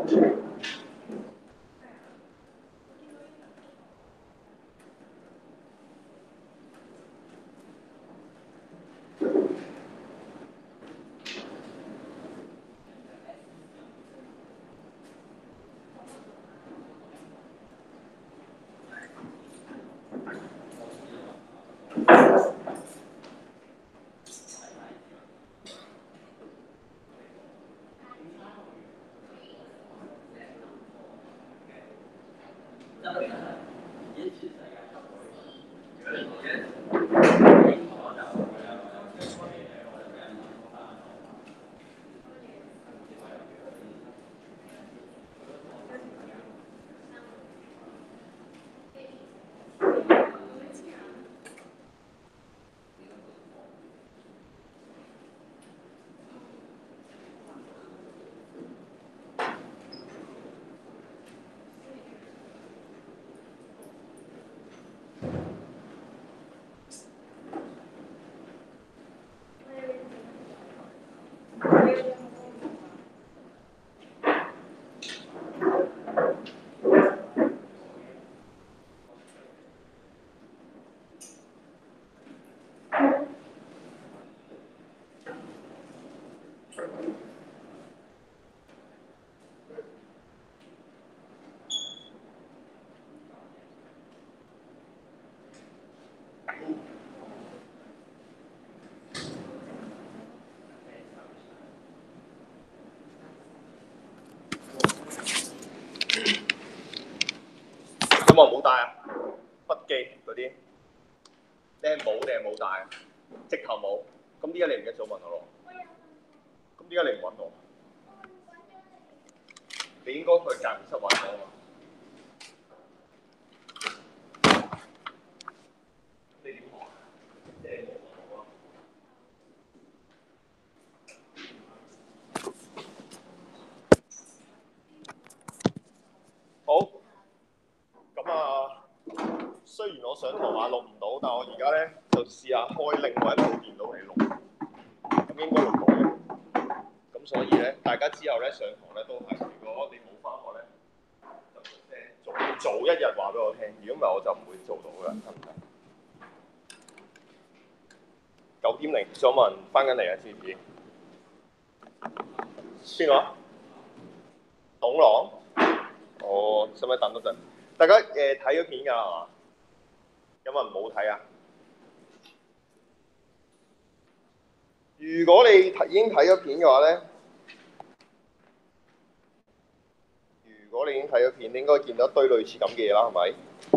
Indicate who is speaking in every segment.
Speaker 1: 咁我冇帶啊，筆記嗰啲，你係冇定係冇帶啊？直頭冇。咁點解你唔一早問我咯？咁點解你唔揾我？你應該去教研室揾我啊嘛。你點學？即係冇問我啊。好。咁啊，雖然我上堂話錄唔到，但我而家咧就試下開另外一部電腦嚟錄，咁應該錄到嘅。咁所以咧，大家之後咧上堂咧都係，如果你冇翻學咧，就早一日話俾我聽，如果唔係我就唔會做到㗎，得唔得？9:00，仲有冇人翻緊嚟啊？知唔知？邊個？董朗？哦，使唔使等多陣？大家睇咗片㗎係嘛？有冇人冇睇啊？如果你已經睇咗片嘅話咧，如果你已經睇咗片，你應該見到一堆類似咁嘅嘢啦，係咪？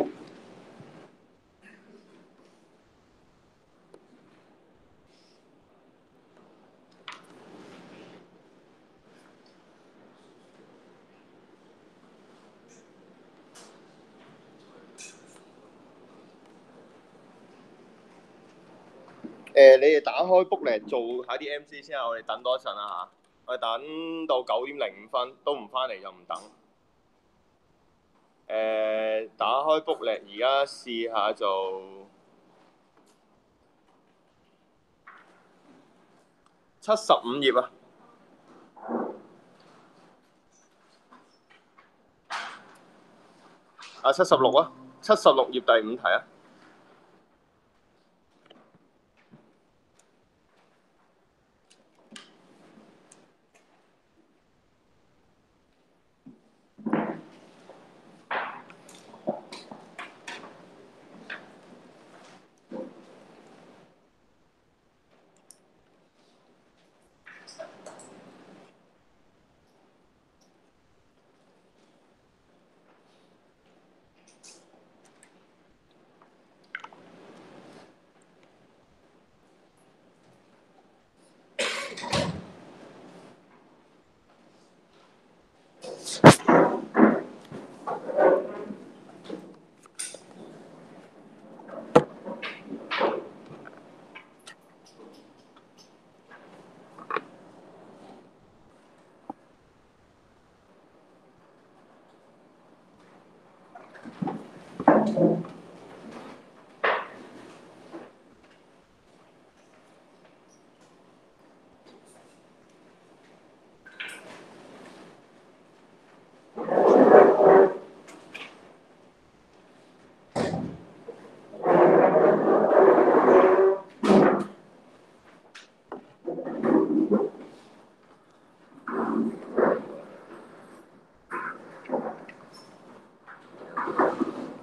Speaker 1: 你哋打開 book 嚟做下啲 MC 先啊，我哋等多一陣啦嚇，我哋等到9:05都唔翻嚟就唔等。打開 book 嚟，而家試下做75頁啊。76啊，76頁第5題啊。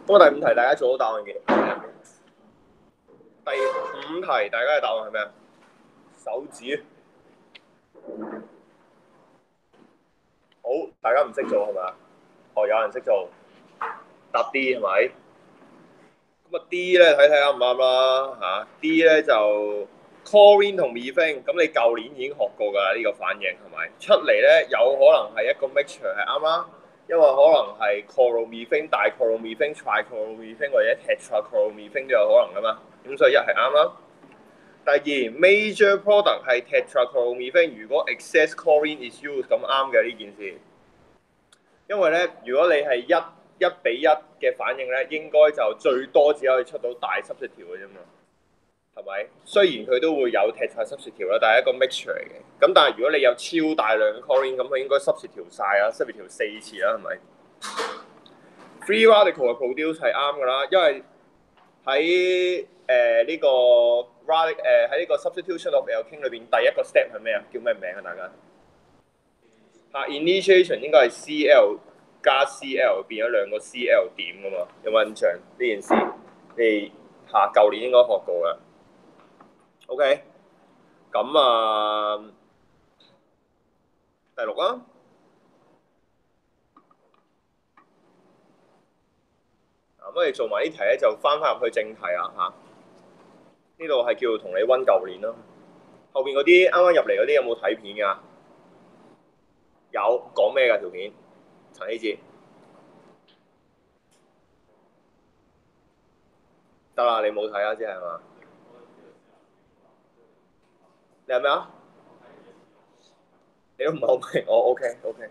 Speaker 1: 咁啊，第五題大家做好答案嘅。第五題大家嘅答案係咩啊？手指。好，大家唔識做係咪啊？哦，有人識做，答 D 係咪？咁啊 D 咧睇睇啱唔啱啦嚇。D 咧就 chlorine 同 methane，咁你舊年已經學過㗎啦，呢個反應係咪？出嚟咧有可能係一個 mixture 係啱啦，因為可能係 chloromethane、dichloromethane、trichloromethane 或者 tetrachloromethane 都有可能㗎嘛，咁所以一係啱啦。第二 major product 係 tetrachloromethane，如果 excess chlorine is used 咁啱嘅呢件事，因為咧如果你係一比一嘅反應咧，應該就最多只可以出到大濕式條嘅啫嘛，係咪？雖然佢都會有 tetra 濕式條啦，但係一個 mixture 嚟嘅。咁但係如果你有超大量嘅 chlorine，咁佢應該濕式條晒啊，濕式條4次啦，係咪？Free radical 嘅 produce 係啱㗎啦，因為喺呢個 喺呢個 substitution of alkene 裏邊，第一個 step 係咩啊？叫咩名啊？大家嚇 initiation 應該係 Cl 加 Cl 變咗兩個 Cl 點㗎嘛？有冇印象呢件事？你舊年應該學過嘅。OK， 咁啊第六啦。咁我哋做埋呢題咧，就翻入去正題啦嚇。呢度係叫同你温舊年咯。後邊嗰啲啱啱入嚟嗰啲有冇睇片㗎？有，講咩㗎條片？陳希哲。得啦，你冇睇啊，即係嘛？你係咩啊？你都唔係好明，我 OK。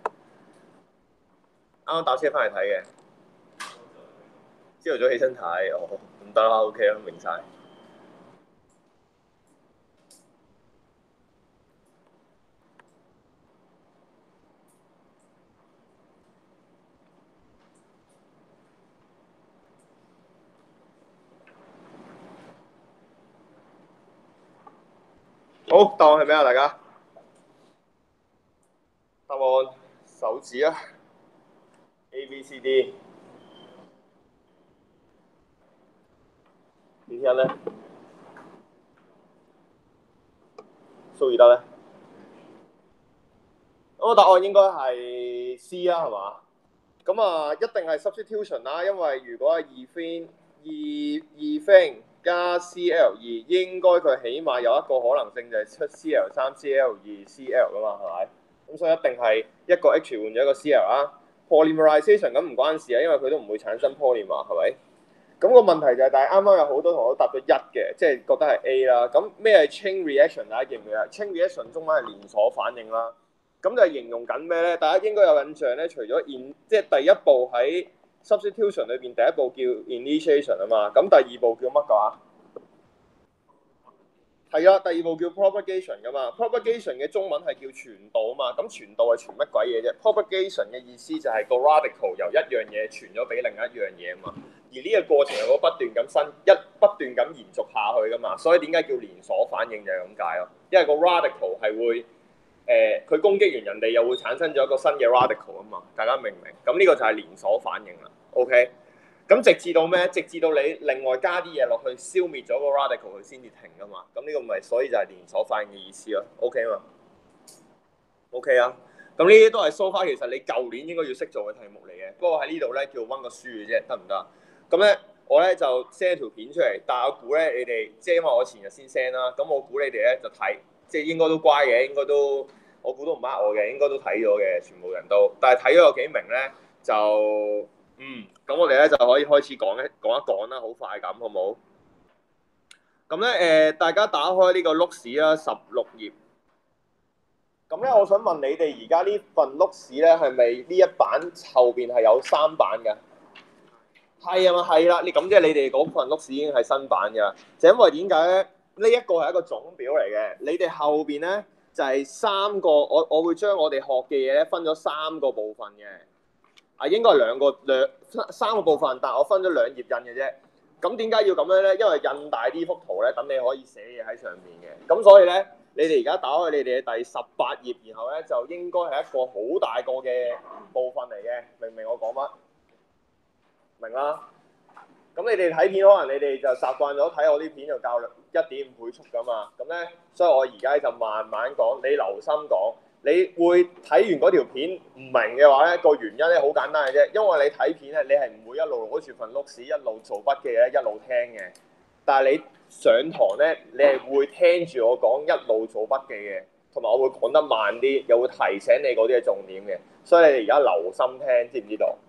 Speaker 1: 啱啱搭車翻嚟睇嘅，朝頭早起身睇，哦，唔得啦，OK 啦，明晒。好，答案係咩啊？大家答案手指啊，A、B、C、D。今天咧，蘇爾德咧，咁個答案應該係 C 啦，係嘛？咁啊，一定係 substitution 啦，因為如果係二加 Cl 二，應該佢起碼有一個可能性就係出 Cl3、Cl2、Cl 噶嘛，係咪？咁所以一定係一個 H 換咗一個 Cl 啊。Polymerization 咁唔關事啊，因為佢都唔會產生 polymer，係咪？咁個問題就係，但係啱啱有好多同學都答咗一嘅，即係覺得係 A 啦。咁咩係 chain reaction？大家記唔記得？chain reaction 中文係連鎖反應啦。咁就係形容緊咩咧？大家應該有印象咧，除咗即係第一步喺 substitution 裏邊，第一步叫 initiation 啊嘛。咁第二步叫乜㗎？係啊，第二步叫 propagation 噶嘛。propagation 嘅中文係叫傳導啊嘛。咁傳導係傳乜鬼嘢啫 ？propagation 嘅意思就係個 radical 由一樣嘢傳咗俾另一樣嘢啊嘛。而呢個過程係會不斷咁不斷咁延續下去噶嘛。所以點解叫連鎖反應就係咁解咯？因為個 radical 係會佢攻擊完人哋，又會產生咗一個新嘅 radical 啊嘛。大家明唔明？咁呢個就係連鎖反應啦。OK。咁直至到咩？直至到你另外加啲嘢落去，消滅咗個 radical，佢先至停噶嘛。咁呢個咪所以就係連鎖反應嘅意思咯。OK 嘛 ？OK 啊。咁呢啲都係 so far，其實你舊年應該要識做嘅題目嚟嘅。不過喺呢度咧叫温個書嘅啫，得唔得？咁咧我咧就 send 條片出嚟，但係我估咧你哋即係因為我前日先 send 啦，咁我估你哋咧就睇，即係應該都乖嘅，應該都我估都唔呃我嘅，應該都睇咗嘅，全部人都。但係睇咗有幾明咧就。咁我哋咧就可以開始講一講啦，好快咁，好冇？咁咧大家打開呢個碌史啦，16頁。咁咧，我想問你哋而家呢份碌史咧，係咪呢一版後邊係有3版嘅？係啊嘛，係啦，你咁即係你哋嗰份碌史已經係新版㗎，就因為點解咧？呢一個係一個總表嚟嘅，你哋後邊咧就係3個，我會將我哋學嘅嘢咧分咗3個部分嘅。應該係3個部分，但係我分咗2頁印嘅啫。咁點解要咁樣咧？因為印大啲幅圖咧，等你可以寫嘢喺上面嘅。咁所以咧，你哋而家打開你哋嘅第18頁，然後咧就應該係一個好大個嘅部分嚟嘅。明唔明我講乜？明啦。 咁你哋睇片可能你哋就習慣咗睇我啲片就較1.5倍速噶嘛，咁咧，所以我而家就慢慢講，你留心講。你會睇完嗰條片唔明嘅話咧，個原因咧好簡單嘅啫，因為你睇片咧，你係唔會一路攞住份錄史一路做筆記咧，一路聽嘅。但係你上堂咧，你係會聽住我講一路做筆記嘅，同埋我會講得慢啲，又會提醒你嗰啲嘅重點嘅。所以你哋而家留心聽，知唔知道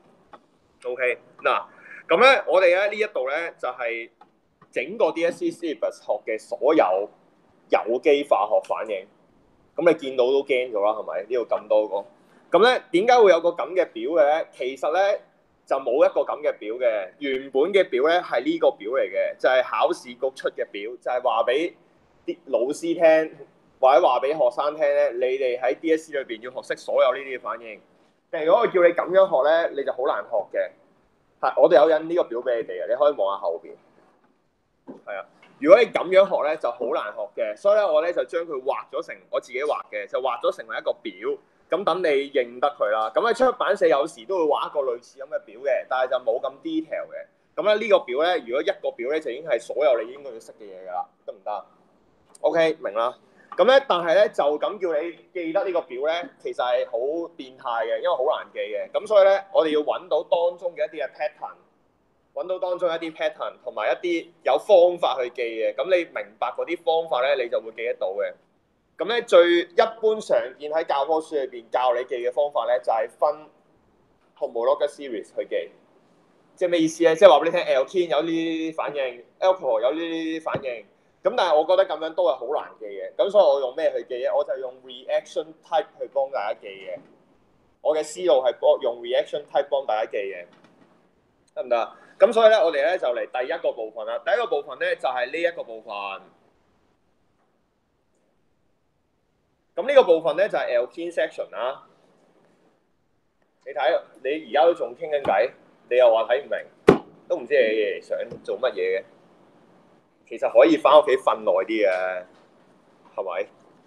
Speaker 1: ？OK 嗱，咁咧我哋咧呢一度咧就係整個 DSE syllabus 學嘅所有有機化學反應。咁你見到都驚咗啦，係咪？呢度咁多個，咁咧點解會有個咁嘅表嘅咧？其實咧就冇一個咁嘅表嘅，原本嘅表咧係呢個表嚟嘅，就係考試局出嘅表，就係話俾啲老師聽，或者話俾學生聽咧，你哋喺 DSE 裏邊要學識所有呢啲嘅反應。但係如果我叫你咁樣學咧，你就好難學嘅。係，我哋有印呢個表俾你哋嘅，你可以望下後邊。係啊。如果你咁樣學咧，就好難學嘅，所以咧我咧就將佢畫咗成我自己畫嘅，就畫咗成為一個表，咁等你認得佢啦。咁喺出版社有時都會畫一個類似咁嘅表嘅，但係就冇咁 detail 嘅。咁咧呢個表咧，如果一個表咧就已經係所有你應該要識嘅嘢㗎啦，得唔得 ？OK， 明啦。咁咧，但係咧就咁叫你記得呢個表咧，其實係好變態嘅，因為好難記嘅。咁所以咧，我哋要揾到當中嘅一啲嘅 pattern。揾到當中一啲 pattern 同埋一啲有方法去記嘅，咁你明白嗰啲方法咧，你就會記得到嘅。咁咧最一般常見喺教科書裏邊教你記嘅方法咧，就係分 homologous series 去記。即係咩意思咧？即係話俾你聽 alkene 有呢啲反應 ，alcohol 有呢啲反應。咁但係我覺得咁樣都係好難記嘅。咁所以我用咩去記咧？我就用 reaction type 去幫大家記嘅。我嘅思路係用 reaction type 幫大家記嘅，得唔得？咁所以咧，我哋咧就嚟第一個部分啦。第一個部分咧就係呢一個部分。咁呢個部分咧就係 alkene section 啦。你睇，你而家都仲傾緊偈，你又話睇唔明，都唔知你想做乜嘢嘅。其實可以翻屋企瞓耐啲嘅，係咪？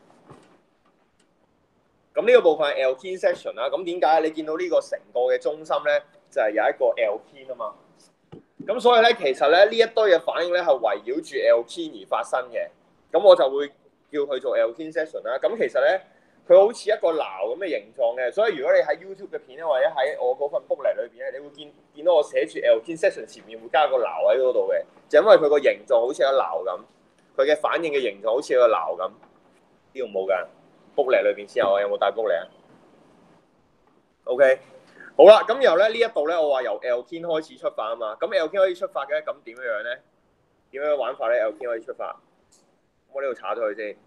Speaker 1: 咁呢個部分係 alkene section 啦。咁點解你見到呢個成個嘅中心咧，就係有一個 alkene 啊嘛？咁所以咧，其實咧呢一堆嘅反應咧係圍繞住 alkene 而發生嘅。咁我就會叫佢做 alkene section 啦。咁其實咧，佢好似一個撈咁嘅形狀嘅。所以如果你喺 YouTube 嘅片咧，或者喺我嗰份 booklet 裏邊咧，你會見到我寫住 alkene section 前面會加個撈喺嗰度嘅，就因為佢個形狀好似一個撈咁，佢嘅反應嘅形狀好似一個撈咁。呢度冇㗎 booklet 裏邊先有，有冇帶 booklet 啊 ？OK。好啦，咁然後咧呢一度咧，我話由 alkene 開始出發啊嘛，咁 alkene 可以出發嘅，咁點樣咧？點樣玩法咧 ？alkene 可以出發，我呢度查咗佢先。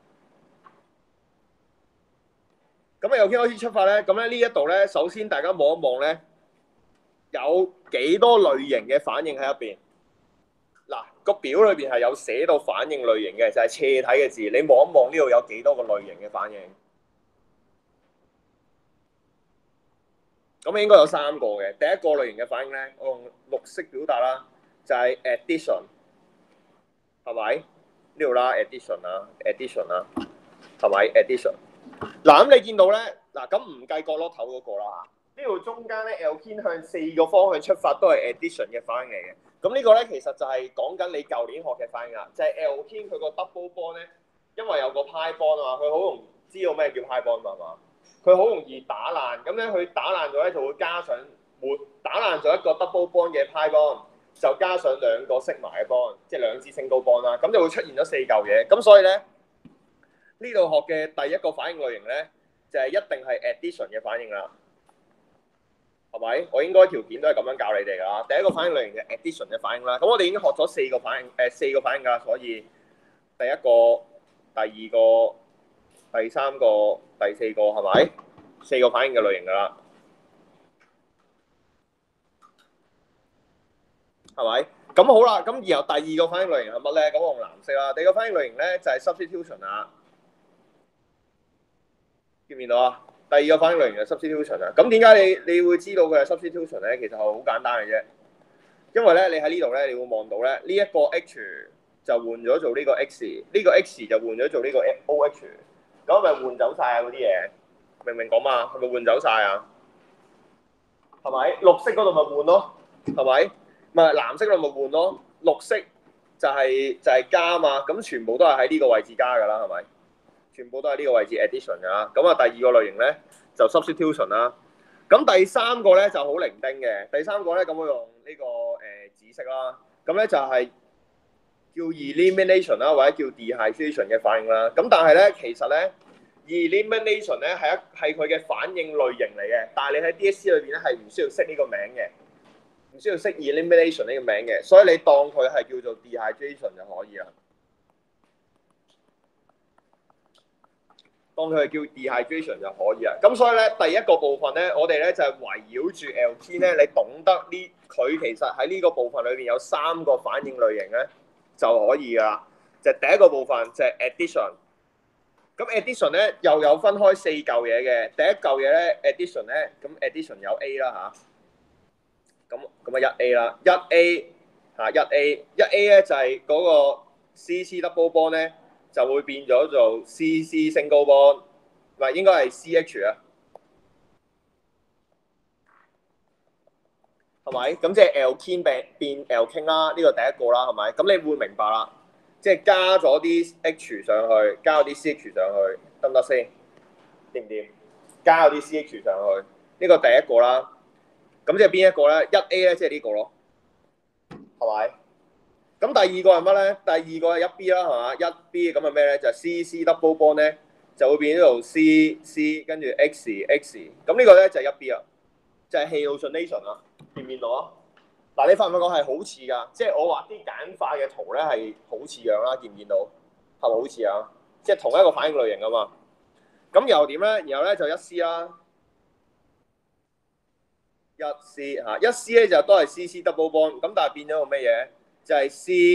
Speaker 1: 咁 alkene 開始出發咧，咁咧呢一度咧，首先大家望一望咧，有幾多類型嘅反應喺入邊？嗱，個表裏邊係有寫到反應類型嘅，就係斜體嘅字。你望一望呢度有幾多個類型嘅反應？咁應該有3個嘅。第一個類型嘅反應咧，我用綠色表達啦，就係 addition， 係咪？呢度啦 ，addition 啦 ，addition 啦，係咪 addition？ 嗱，咁你見到咧，嗱，咁唔計角落頭嗰個啦嚇，呢度中間咧 alkene 向4個方向出發都係 addition 嘅反應嚟嘅。咁呢個咧其實就係講緊你舊年學嘅反應啦，就係 alkene 佢個 double bond 咧，因為有個 pi bond 啊嘛，佢好容易知道咩叫 pi bond 嘛嘛。佢好容易打爛，咁咧佢打爛咗咧就會加上打爛咗一個 double bond 嘅 pi bond，就加上2個sigma嘅 bond，即係2支 single bond 啦，咁就會出現咗4嚿嘢。咁所以咧呢度學嘅第一個反應類型咧，就係一定係 addition 嘅反應啦，係咪？我應該條片都係咁樣教你哋㗎啦。第一個反應類型就係 addition 嘅反應啦。咁我哋已經學咗4個反應，4個反應㗎，所以第一個、第二個、第3個、第4個係咪？4個反應嘅類型㗎啦，係咪？咁好啦，咁然後第二個反應類型係乜咧？咁我用藍色啦。第二個反應類型咧就係 substitution 啦，見唔見到啊？第二個反應類型係 substitution 啊。咁點解你會知道佢係 substitution 咧？其實係好簡單嘅啫，因為咧你喺呢度咧，你會望到咧呢一個 H 就換咗做呢個 X，呢個 X 就換咗做呢個 OH，咁咪換走晒啊嗰啲嘢。明唔明講嘛？係咪換走晒啊？係咪？綠色嗰度咪換咯，係咪？ 咪藍色咪換咯，綠色就係加嘛，咁全部都係喺呢個位置加㗎啦，係咪？全部都係呢個位置 addition 㗎啦。咁啊，第二個類型咧就 substitution 啦。咁第三個咧就好零丁嘅，第三個咧咁我用呢個紫色啦，咁咧就係叫 elimination 啦，或者叫 dehydration 嘅反應啦。咁但係咧其實咧 elimination 咧係佢嘅反應類型嚟嘅，但係你喺 DSE 裏邊咧係唔需要識呢個名嘅。唔需要識 elimination 呢個名嘅，所以你當佢係叫做 dehydration 就可以啦。當佢係叫 dehydration 就可以啦。咁所以咧，第一個部分咧，我哋咧就係圍繞住 alkene 咧，你懂得呢佢其實喺呢個部分裏邊有三個反應類型咧就可以噶啦。就係第一個部分就係 addition。咁 addition 咧又有分開四嚿嘢嘅。第一嚿嘢咧 addition 咧，咁 addition 有 A 啦嚇。咁啊一 A 啦，一 A 嚇一A咧就係嗰個 CC double bond 咧就會變咗做 CC single bond， 唔係應該係 CH 啊，係咪？咁即係 alkene 變 alkene 啦，呢個第一個啦，係咪？咁你會明白啦，即係加咗啲 H 上去，加咗啲 CH 上去，得唔得先？掂唔掂？加咗啲 CH 上去，呢個第一個啦。咁即係邊一個咧？一 A 咧，即係呢個咯，係咪？咁第二個係乜咧？第二個係一 B 啦，係嘛？一 B 咁係咩咧？就係 CC double bond 咧，就會變咗做 C 跟住 X。咁呢個咧就係一 B 啦，就係 hallucination 啦，見唔見到啊？嗱，你發唔發覺係好似㗎？即係我畫啲簡化嘅圖咧係好似樣啦，見唔見到？係咪好似啊？即係同一個反應類型啊嘛。咁又點咧？然後咧就一 C 啦。一 C 嚇，一 C 咧就都係 CC double bond，咁但係變咗個咩嘢？就係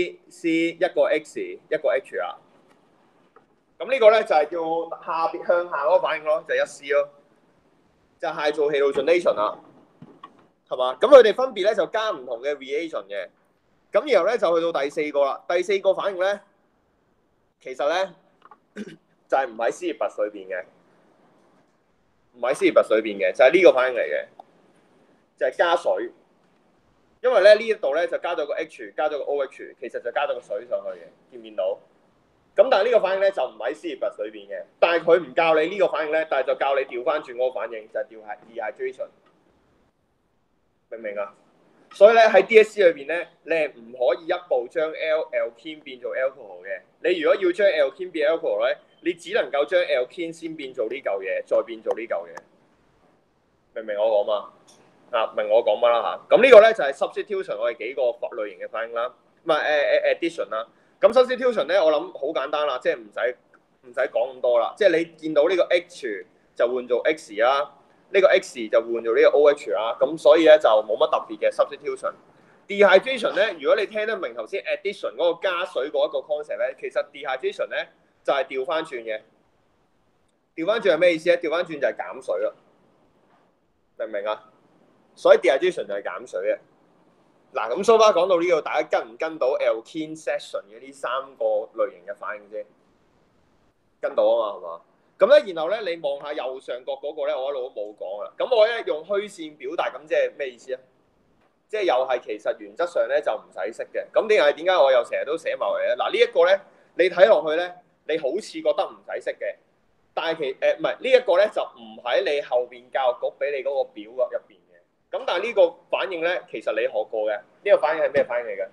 Speaker 1: C 一個 X 一個 H 啊。咁呢個咧就係叫下邊向下嗰個反應咯，就係一 C 咯，就係做 hallucination 啦，係嘛？咁佢哋分別咧就加唔同嘅 reaction 嘅。咁然後咧就去到第四個啦，第四個反應咧其實咧就係唔喺 Seibus 裏邊嘅，唔喺 Seibus 裏邊嘅，就係呢個反應嚟嘅。就係加水，因為咧呢一度咧就加咗個 H， 加咗個 OH， 其實就加咗個水上去嘅，見唔見到？咁但係呢個反應咧就唔喺 Seibus 裏邊嘅，但係佢唔教你呢個反應咧，但係就教你調翻轉嗰個反應，就係調係 dehydration， 明唔明啊？所以咧喺 DSE 裏邊咧，你係唔可以一步將 alkene 變做 alcohol 嘅。你如果要將 alkene 變 alcohol 咧，你只能夠將 alkene 先變做呢嚿嘢，再變做呢嚿嘢，明唔明我講嘛？明我講乜啦嚇？咁呢個咧就係 substitution 我哋幾個類型嘅反應啦，唔係addition 啦。咁 substitution 咧，我諗好簡單啦，即係唔使講咁多啦。即係你見到呢個 H 就換做 X 啦，呢個 X 就換做呢個 OH 啦。咁所以咧就冇乜特別嘅 substitution。dehydration 咧，如果你聽得明頭先 addition 嗰個加水嗰一個 concept 咧，其實 dehydration 咧就係調翻轉嘅。調翻轉係咩意思咧？調翻轉就係減水咯，明唔明啊？所以 dehydration 就係減水嘅。嗱，咁 so far 講到呢度，大家跟唔跟到 alkene section 嘅呢三個類型嘅反應先？跟到啊嘛，係嘛？咁咧，然後咧，你望下右上角嗰個咧，我一路都冇講啊。咁我咧用虛線表達，咁即係咩意思啊？即係又係其實原則上咧就唔使識嘅。咁點解我又成日都寫埋嚟咧？嗱，呢一個咧，你睇落去咧，你好似覺得唔使識嘅，但係唔係呢一個咧就唔喺你後邊教育局俾你嗰個表入邊。咁但係呢個反應咧，其實你學過嘅。呢個反應係咩反應嚟嘅？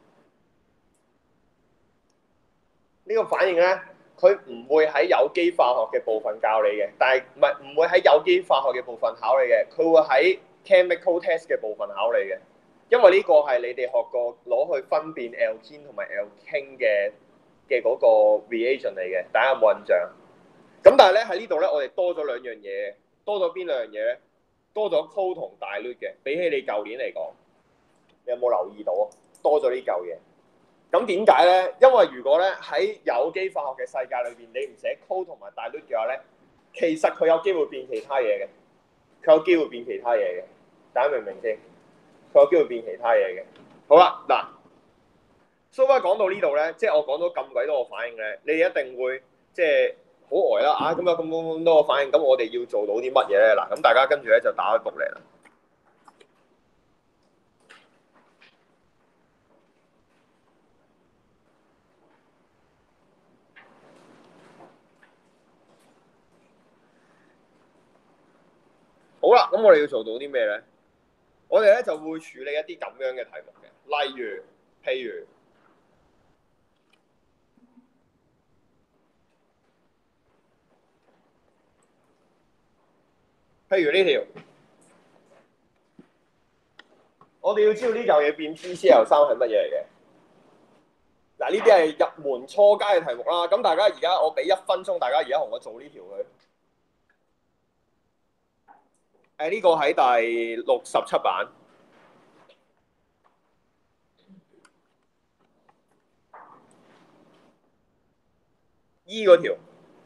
Speaker 1: 呢個反應咧，佢唔會喺有機化學嘅部分教你嘅，但係唔會喺有機化學嘅部分考你嘅，佢會喺 chemical test 嘅部分考你嘅。因為呢個係你哋學過攞去分辨 alkene 同埋 alkene 嘅嗰個 reagent 嚟嘅，大家有冇印象？咁但係咧喺呢度咧，我哋多咗兩樣嘢，多咗邊兩樣嘢咧？多咗 cold 同 dilute嘅，比起你舊年嚟講，你有冇留意到啊？多咗呢嚿嘢。咁點解咧？因為如果咧喺有機化學嘅世界裏邊，你唔寫 cold 同埋 dilute嘅話咧，其實佢有機會變其他嘢嘅，佢有機會變其他嘢嘅。大家明唔明先？佢有機會變其他嘢嘅。好啦，嗱，so far 講到呢度咧，即係我講咗咁鬼多個反應咧，你一定會即係。好呆啦！咁有咁多個反應，咁我哋要做到啲乜嘢咧？嗱，咁大家跟住咧就打開 book 嚟啦。 咁我哋要做到啲咩咧？我哋咧就會處理一啲咁樣嘅題目嘅，例如呢條，我哋要知道呢嚿嘢變 PCL3係乜嘢嚟嘅。嗱，呢啲係入門初階嘅題目啦。咁大家而家我俾1分鐘，大家而家同我做呢條佢。呢個喺第67版。E 嗰條。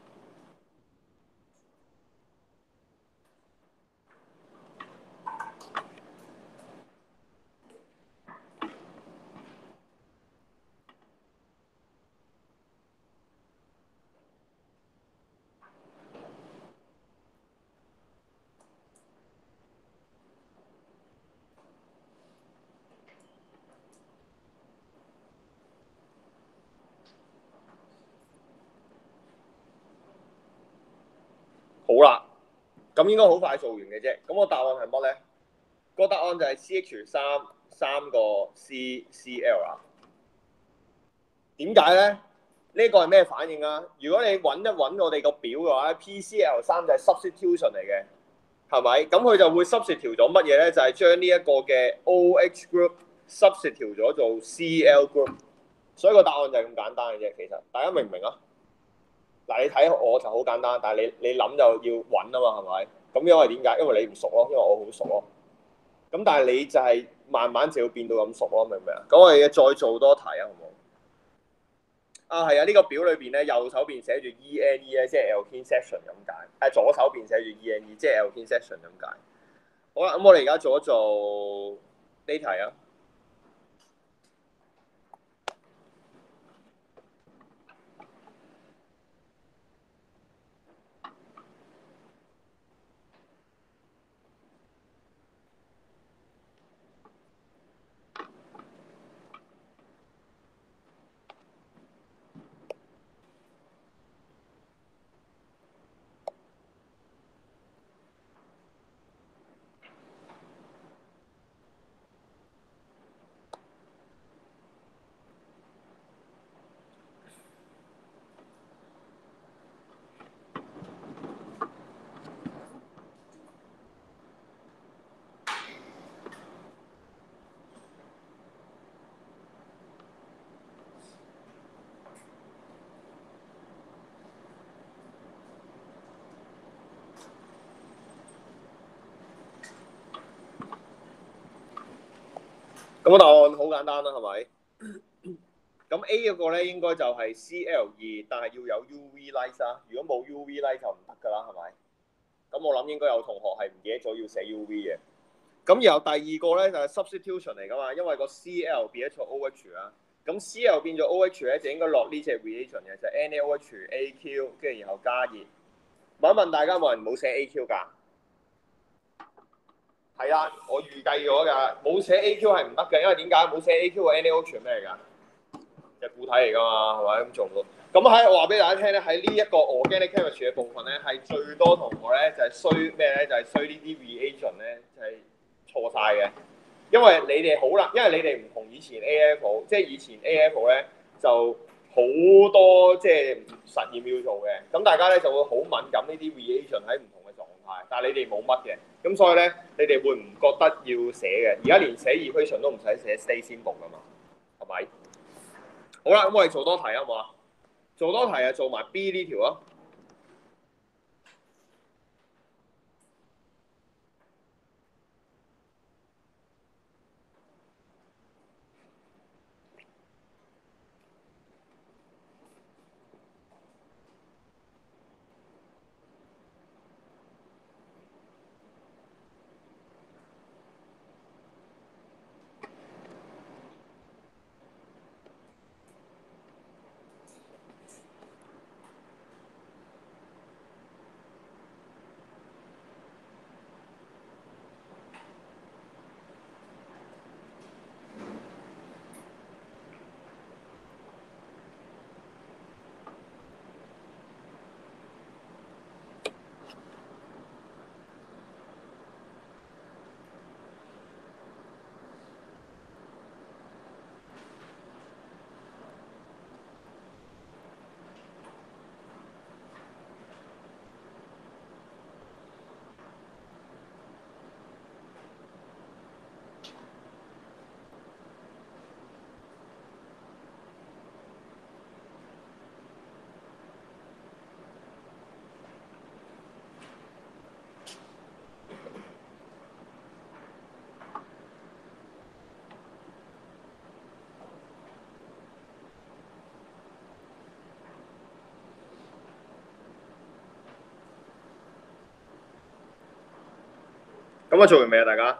Speaker 1: 好啦，咁應該好快做完嘅啫。咁個答案係乜咧？個答案就係 CH3個 CCl 啦。點解咧？呢個係咩反應啊？如果你揾一揾我哋個表嘅話 ，PCl3就係 substitution 嚟嘅，係咪？咁佢就會 substitute 咗乜嘢咧？就係將呢一個嘅 OH group substitute 咗做 Cl group。所以個答案就係咁簡單嘅啫。其實大家明唔明啊？嗱，你睇我就好簡單，但係你諗就要揾啊嘛，係咪？咁因為點解？因為你唔熟咯，因為我好熟咯。咁但係你就係慢慢就要變到咁熟咯，明唔明啊？咁我哋再做多題啊，好唔好？啊，係啊，呢個表裏邊咧，右手邊寫住 ENE 咧，即係 alkene section 咁解。左手邊寫住 ENE，即係 alkene section 咁解。好啦，咁我哋而家做一做呢題啊。咁個答案好簡單啦，係咪？咁 A 嗰個咧應該就係 Cl2，但係要有 UV light 啦。如果冇 UV light 就唔得㗎啦，係咪？咁我諗應該有同學係唔記得咗要寫 UV 嘅。咁然後第二個咧就係 substitution 嚟㗎嘛，因為個 Cl 變咗做 OH 啦。咁 Cl 變咗 OH 咧就應該落呢隻 reaction 嘅，就係 NaOH AQ，跟住然後加熱。問一問大家有冇人冇寫 AQ 㗎？係啦，我預計咗㗎，冇寫 AQ 係唔得嘅，因為點解冇寫 AQ 嘅 NaOH 咩嚟㗎？就固體嚟㗎嘛，係咪咁做到？咁喺我話俾大家聽咧，喺呢一個 organic chemistry 嘅部分咧，係最多同學咧就係衰咩咧？就係衰呢啲 reagent 咧，就係錯晒嘅。因為你哋好難，因為你哋唔同以前 AF， 即係以前 AF 咧就好多即係實驗要做嘅，咁大家咧就會好敏感呢啲 reagent 喺唔同嘅狀態，但係你哋冇乜嘅，咁所以咧你哋會唔覺得要寫嘅？而家連寫 equation 都唔使寫 stay simple 㗎嘛，係咪？好啦，咁我哋做多題啊，好唔好啊？做多題啊，做埋 B 呢條啊。 咁啊做完未啊？大家？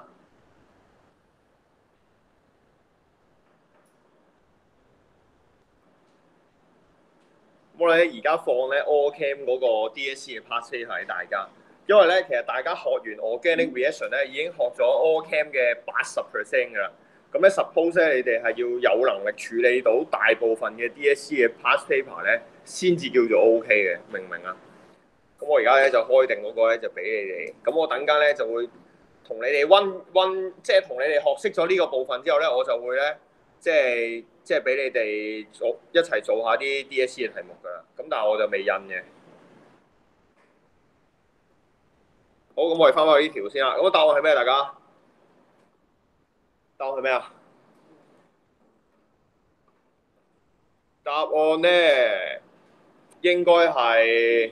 Speaker 1: 我咧而家放咧 Allcam 嗰個 DSE 嘅 pass paper 俾大家，因為咧其實大家學完 organic reaction 咧已經學咗 Allcam 嘅80% 㗎啦。咁咧 suppose 咧你哋係要有能力處理到大部分嘅 DSE 嘅 pass paper 咧，先至叫做 OK 嘅，明唔明啊？咁我而家咧就開定嗰個咧就俾你哋，咁我等間咧就會同你哋温，即係同你哋學識咗呢個部分之後咧，我就會咧即係俾你哋一齊做下啲 DSE 嘅題目㗎啦。咁但係我就未印嘅。好，咁我哋翻返去呢條先啦。咁個答案係咩？大家答案係咩啊？答案咧應該係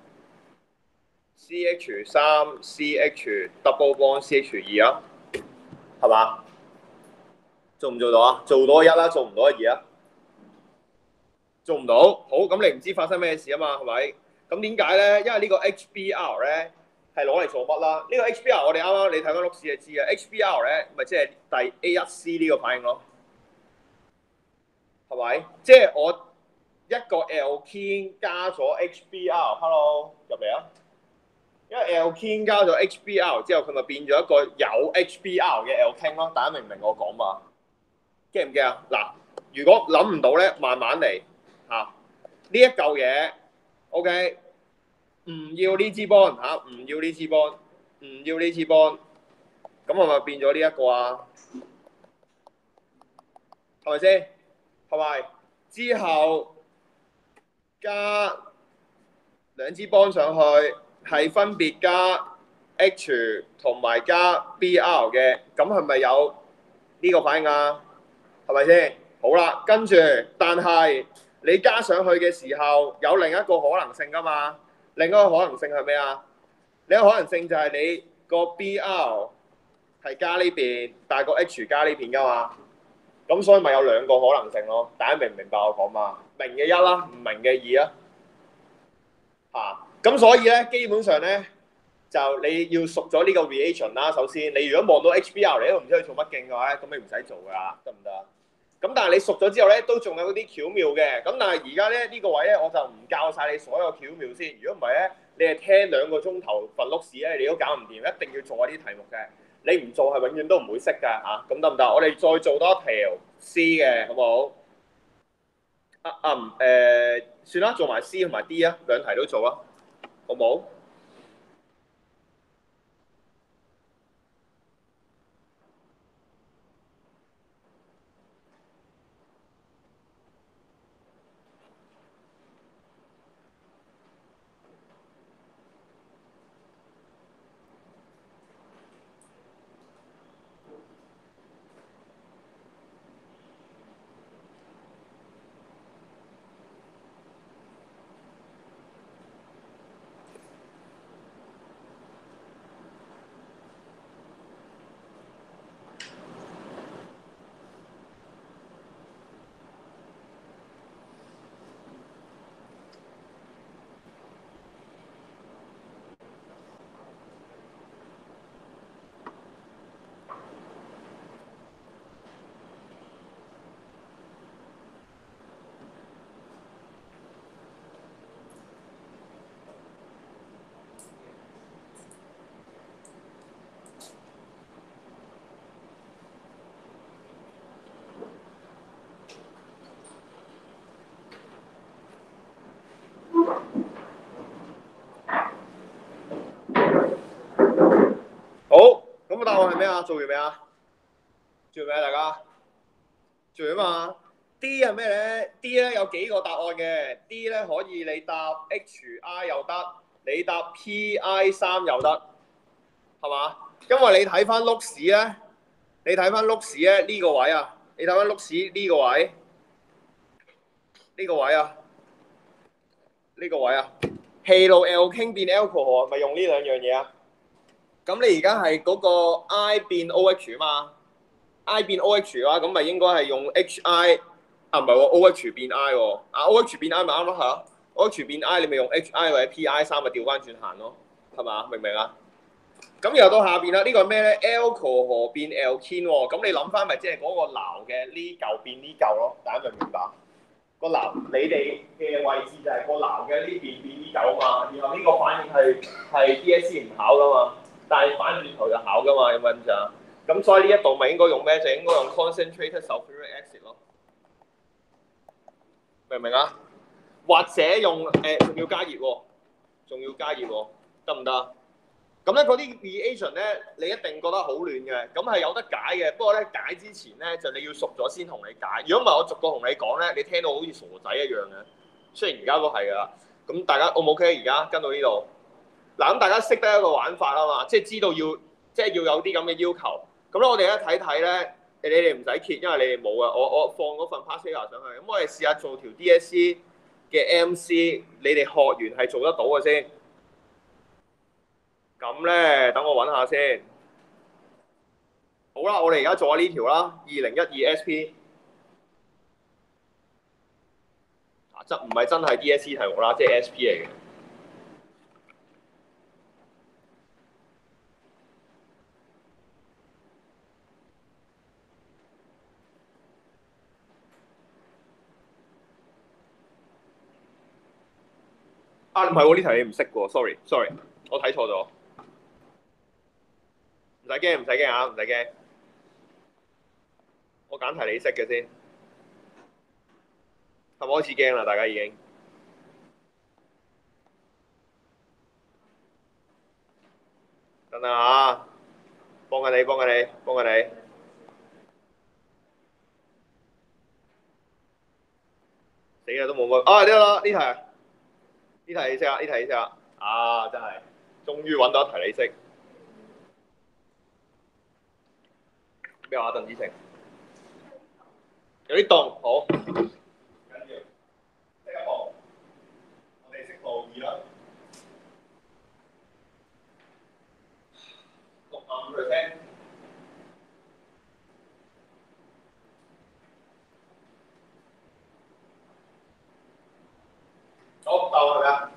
Speaker 1: CH3 CH double bond CH2啊，係嘛？做唔做到啊？做到一啦，做唔到二啊？做唔到，好，咁你唔知發生咩事啊嘛，係咪？咁點解咧？因為呢個 HBr 咧係攞嚟做乜啦？呢個 HBr 我哋啱啱你睇翻碌屎就知嘅，HBr 咧咪即係第 A1C 呢個反應咯，係咪？即係我一個 alkene 加咗 HBr，hello 入嚟啊！因為 alkene 加咗 HBr 之後，佢咪變咗一個有 HBr 嘅 alkene 咯。大家明唔明我講嘛？驚唔驚啊？嗱，如果諗唔到咧，慢慢嚟嚇。呢一嚿嘢 ，OK，唔要呢支 bond 嚇，唔要呢支 bond，唔要呢支 bond，咁係咪變咗呢一個啊？係咪先？係咪？之後加兩支 bond 上去，係分別加 H 同埋加 Br 嘅，咁係咪有呢個反應啊？係咪先？好啦，跟住，但係你加上去嘅時候，有另一個可能性噶嘛？另一個可能性係咩啊？另一個可能性就係你個 BR 係加呢邊，但係個 H 加呢邊噶嘛？咁所以咪有兩個可能性咯。大家明唔明白我講嘛？明嘅一啦，唔明嘅二啊。咁所以咧，基本上咧就你要熟咗呢個 reaction 啦。首先，你如果望到 HBr 你都唔知佢做乜勁嘅話咧，咁你唔使做噶啦，得唔得？咁但係你熟咗之後咧，都仲有嗰啲巧妙嘅。咁但係而家咧呢個位咧，我就唔教晒你所有巧妙先。如果唔係咧，你係聽2個鐘頭份碌屎咧，你都搞唔掂。一定要做下啲題目嘅。你唔做係永遠都唔會識㗎嚇。咁得唔得？我哋再做多一條 C 嘅，好唔好？算啦，做埋 C 同埋 D 啊，兩題都做啊，好唔好？好，咁個答案係咩啊？做完未啊？做完未啊？大家做完嘛？D 係咩咧？D 咧有幾個答案嘅。D 咧可以你答 HI 又得，你答 PI3又得，係嘛？因為你睇翻碌屎咧，你睇翻碌屎咧呢個位啊，你睇翻碌屎呢個位，呢個位啊，呢個位啊 ，Halo alkene 變 alcohol 係咪用呢兩樣嘢啊？咁你而家係嗰個 I 變 OH 啊嘛 ，I 變 OH 嘅話，咁咪應該係用 HI 啊，唔係喎，OH 變 I 喎，啊 OH 變 I 咪啱咯嚇，OH 變 I 你咪用 HI 或者 PI3咪調翻轉行咯，係嘛？明唔明啊？ 咁又到下邊啦，呢個係咩咧 ？alcohol 變 alkene 喎，咁你諗翻咪即係嗰個錨嘅呢嚿變呢嚿咯，大家明唔明白？個錨你哋嘅位置就係個錨嘅呢邊變呢嚿嘛，然後呢個反應係 DSE 唔考噶嘛，但係反轉頭就考噶嘛，有冇印象？咁所以呢一度咪應該用咩？就應該用 concentrated sulfuric acid 咯，明唔明啊？或者用仲要加熱喎，仲要加熱喎，得唔得？咁咧嗰啲 reagent 咧，你一定覺得好亂嘅，咁係有得解嘅。不過咧解之前咧，就你要熟咗先同你解。如果唔係，我逐個同你講咧，你聽到好似傻仔一樣嘅。雖然而家都係㗎啦。咁大家 O 唔 OK？而家跟到呢度，嗱咁大家識得一個玩法啊嘛，即係知道要有啲咁嘅要求。咁咧我哋一睇睇咧，你哋唔使揭，因為你哋冇啊。我放嗰份 past paper 上去，咁我哋試下做條 DSE 嘅 MC，你哋學員係做得到嘅先。咁咧，等我揾下先。好啦，我哋而家做下呢條啦，2012 SP。啊，唔係真係 DSE 題目啦，即係 SP 嚟嘅。啊，唔係喎，呢題你唔識喎，sorry，我睇錯咗。唔使驚，唔使驚啊，唔使驚。我揀題你識嘅先。係咪開始驚啦？大家已經。等等啊，幫緊你，幫緊你，幫緊你。死啦，都冇乜。啊，呢個啦，呢題，呢題你識啊？呢題你識啊？啊，真係，終於揾到一題你識。咩話？鄧子成？有啲凍，好。緊要，即刻報。我哋識報2啦。65%。好，到係咪啊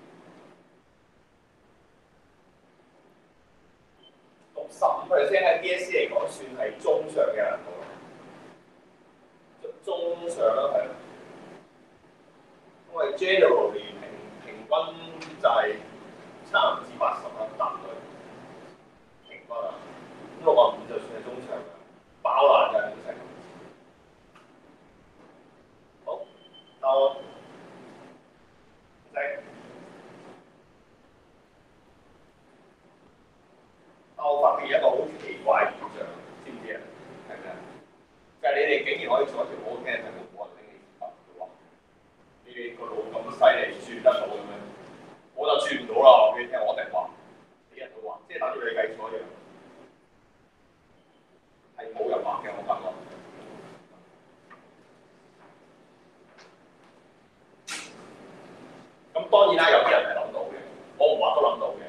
Speaker 1: ？65% 喺 DSE 嚟講算係中上嘅難度，中上啦係。因為 generally 平均就係差唔多80啦，答對平均啊。咁65就算係中上嘅，爆爛嘅其實。好，到我發現一個好奇怪現象，知唔知啊？係咩啊？就係你哋竟然可以做一條好聽嘅題目，冇人拎你答嘅喎。你哋個腦咁犀利，轉得到嘅咩？我就轉唔到啦，我俾你聽，我一定話，啲人都話，即係等住你計錯一樣，係冇人話嘅，我發覺。咁當然啦，有啲人係諗到嘅，我唔話都諗到嘅。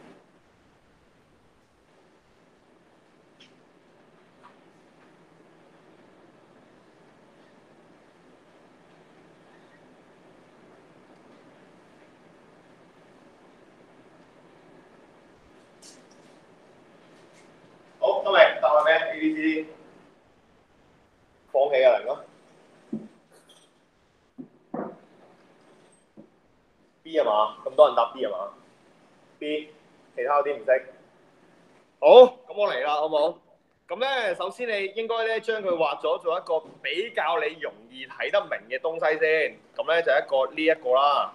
Speaker 1: 好，今日答案咩 ？A、B、C、D， 放棄啊，嚟咯。B 係嘛？咁多人答 B 係嘛 ？B， 其他嗰啲唔識。好，咁我嚟啦，好唔好？咁咧，首先你應該咧將佢畫咗做一個比較你容易睇得明嘅東西先。咁咧就呢一個啦。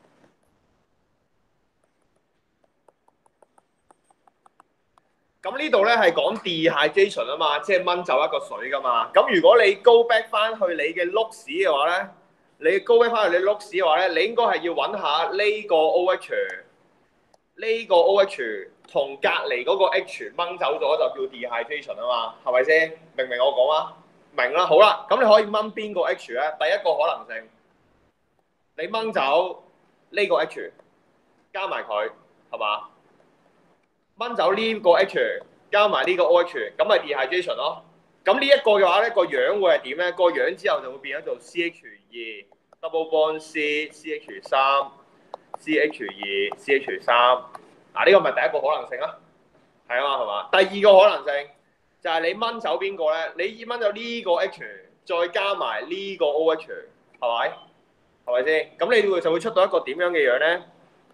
Speaker 1: 咁呢度咧係講 dehydration 啊嘛，即係掹走一個水噶嘛。咁如果你 go back 翻去你嘅 looks 嘅話咧，你 go back 翻去你 looks 嘅話咧，你應該係要揾下呢個 OH， 呢個 OH 同隔離嗰個 H 掹走咗就叫 dehydration 啊嘛，係咪先？明唔明我講啊？明啦，好啦，咁你可以掹邊個 H 咧？第一個可能性，你掹走呢個 H， 加埋佢，係嘛？掹走呢個 H， 加埋呢個 OH， 咁咪 dehydration 咯。咁呢一個嘅話咧，個樣會係點咧？個樣之後就會變咗做 CH2 double bond C CH3 CH2 CH3。嗱，呢個咪第一個可能性啦。 係啊嘛，係嘛？第二個可能性就係你掹走邊個咧？你掹走呢個 H，再加埋呢個 OH，係咪？係咪先？咁你就會出到一個點樣嘅樣咧？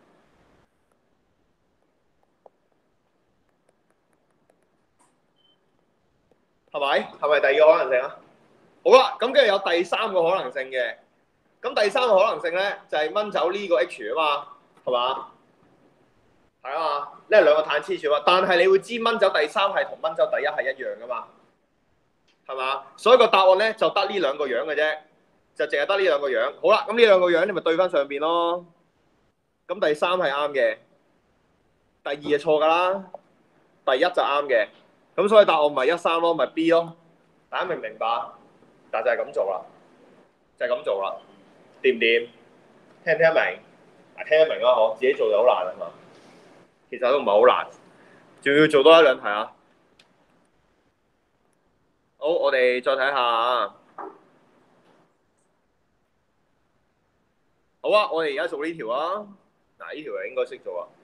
Speaker 1: 係咪？係咪第二個可能性啊？好啦，咁跟住有第三個可能性嘅。咁第三個可能性咧，就係掹走呢個 H 啊嘛，係嘛？係啊嘛，呢係兩個碳黐住啊。但係你會知掹走第三係同掹走第一係一樣噶嘛？係嘛？所以個答案咧就得呢兩個樣嘅啫，就淨係得呢兩個樣。好啦，咁呢兩個樣你咪對翻上邊咯。咁第三係啱嘅，第二係錯㗎啦，第一就啱嘅。咁所以答案咪一三咯，咪 B 咯。大家明唔明白？但就係咁做啦，就係咁做啦，掂唔掂？聽唔聽得明？聽得明啦，嗬，自己做就好難啊嘛。其實都唔係好難，仲要做多一兩題啊。好，我哋再睇下啊。好啊，我哋而家做呢條啊。嗱，呢條係應該識做啊。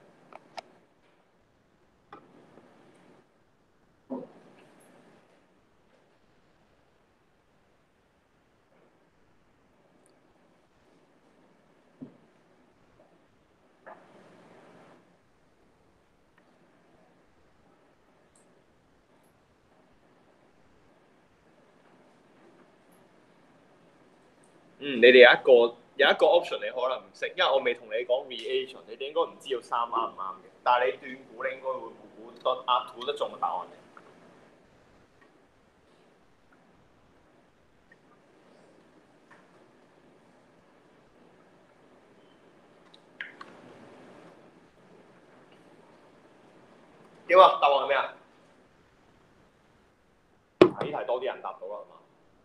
Speaker 1: 你哋有一個 option 你可能唔識，因為我未同你講 reaction，你哋應該唔知道三啱唔啱嘅。但係你斷估你應該會估得中嘅答案嘅。點啊？答案係咩啊？呢題多啲人答到啦，係嘛？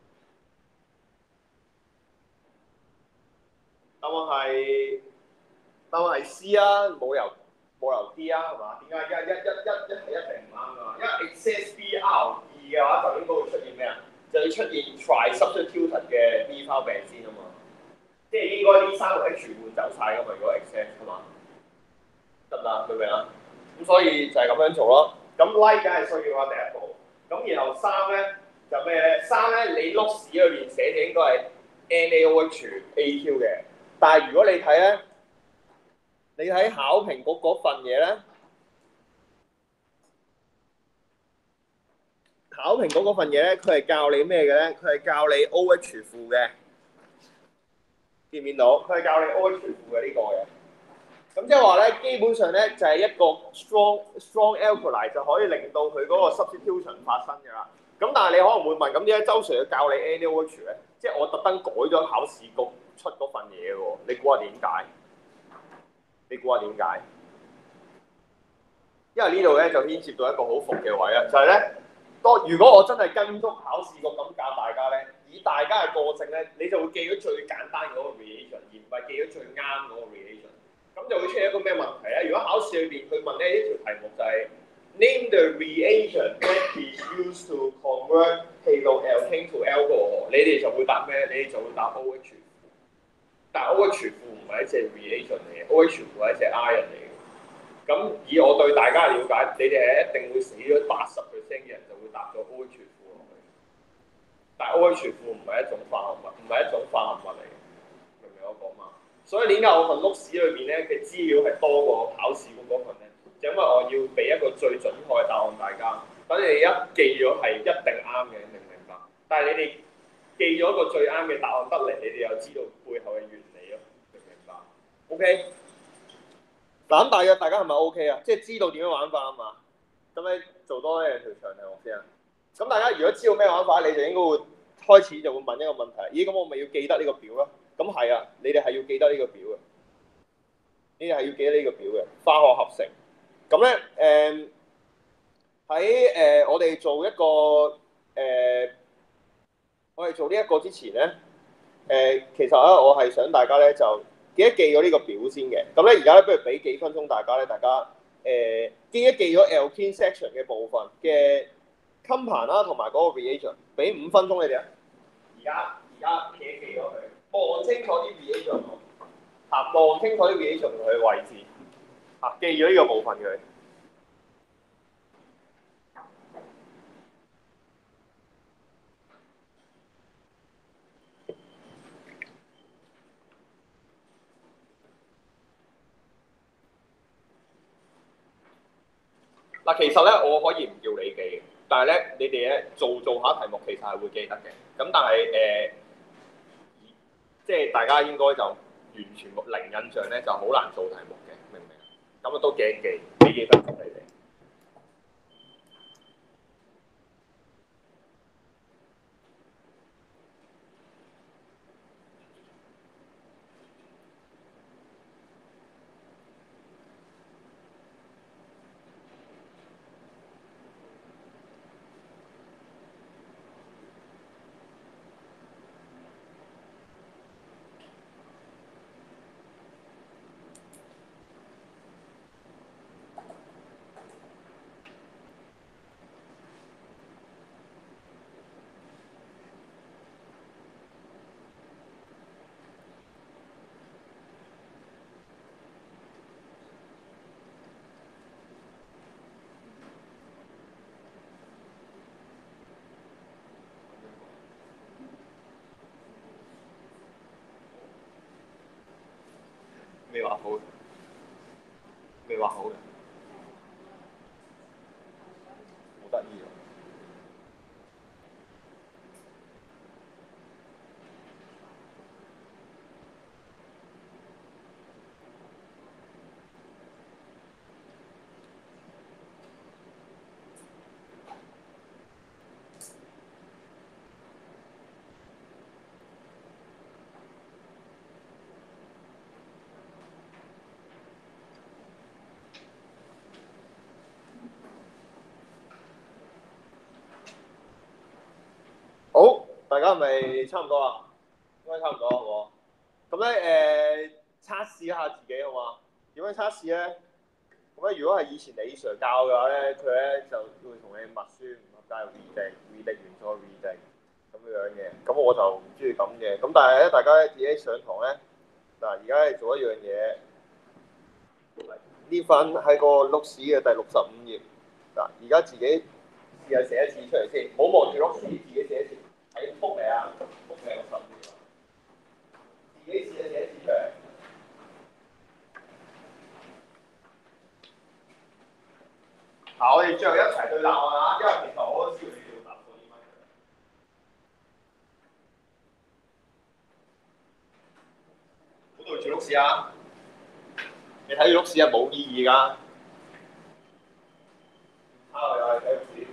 Speaker 1: 答案係 C 啊，冇由 D 啊，係嘛？點解一定唔啱㗎嘛？因為 excess BR2嘅話就應該會出現咩啊？就要出現 trisubstituted 嘅 methyl benzene啊嘛，即係應該呢三個 H 換走晒㗎嘛，如果 excess 係嘛？得唔得？明唔明啊？咁所以就係咁樣做咯。咁 like 梗係需要啦，第一步。咁然後三咧就咩咧？三咧你碌屎裏邊寫嘅應該係 NaOH、AQ 嘅，但係如果你睇咧，你睇考評局嗰份嘢咧，考評局嗰份嘢咧，佢係教你咩嘅咧？佢係教你 OH 負嘅，見唔見到？佢係教你 OH 負嘅呢個嘅。咁即係話咧，基本上咧就係一個 strong alkali 就可以令到佢嗰個 substitution 發生㗎啦。咁但係你可能會問，咁點解周 Sir 要教你 NaOH 咧？即係我特登改咗考試局出嗰份嘢喎，你估下點解？你估下點解？因為呢度咧就牽涉到一個好伏嘅位啊，就係咧，如果我真係跟足考試局咁教大家咧，以大家嘅個性咧，你就會記咗最簡單嗰個 reaction，而唔係記咗最啱嗰個 reaction。咁就會出現一個咩問題咧？如果考試裏邊佢問咧呢條題目就係 name the reagent that is used to convert alkane to alcohol， 你哋就會答咩？你哋就會答 OH 負，但係 OH 負唔係一隻 reagent 嚟嘅 ，OH 負係一隻 ion 嚟嘅。咁以我對大家嘅了解，你哋係一定會死咗80%嘅人就會答咗 OH 負落去。但係 OH 負唔係一種化合物，唔係一種化合物嚟嘅，明唔明我講嘛？所以點解我份碌屎裏面咧嘅資料係多過考試嗰份咧？就因為我要俾一個最準確嘅答案大家，等你哋一記咗係一定啱嘅，明唔明白？但係你哋記咗個最啱嘅答案得嚟，你哋又知道背後嘅原理咯，明唔明白 ？OK。嗱咁大約大家係咪 OK 啊？即係知道點樣玩法啊嘛。咁你做多一條長題目先啊。咁大家如果知道咩玩法，你就應該會開始就會問一個問題。咦，咁我咪要記得呢個表咯？咁係啊，你哋係要記得呢個表嘅。你哋係要記得呢個表嘅化學合成。咁咧喺我哋做一個我哋做呢一個之前咧，其實咧我係想大家咧就記一記咗呢個表先嘅。咁咧而家咧不如俾幾分鐘大家咧，大家記一記咗 alkene section 嘅部分嘅 compound 啦，同埋嗰個 reagent，俾5分鐘你哋啊。而家記一記咗佢，望清楚啲 reagent 嚇，望清楚啲 reagent 佢嘅位置嚇，記咗呢個部分佢。 嗱，其實咧我可以唔叫你記嘅，但係咧你哋咧做下題目其實係會記得嘅。咁但係即係大家應該就完全零印象咧，就好難做題目嘅，明唔明啊？咁啊都記一記，俾幾分鐘你哋。未畫好，未畫好嘅，好得意喎！好，大家係咪差唔多啦？應該差唔多好唔好？咁咧測試一下自己好嘛？點樣測試咧？咁咧如果係以前李 Sir 教嘅話咧，佢咧就會同你默書唔合格又 reading 完再 reading 咁樣嘅。咁我就唔中意咁嘅。咁但係咧，大家咧自己上堂咧，嗱而家係做一樣嘢，呢份喺個碌屎嘅第65頁。嗱，而家自己試下寫一次出嚟先，唔好望住碌屎，自己寫一次。喺覆嚟啊，覆嚟65頁。自己試下寫一次出嚟。嗱，我哋最後一齊對答案啊，因為其實我都知道你要答錯啲乜嘅。好對住碌屎啊！你睇住碌屎係冇意義㗎。又係睇碌屎。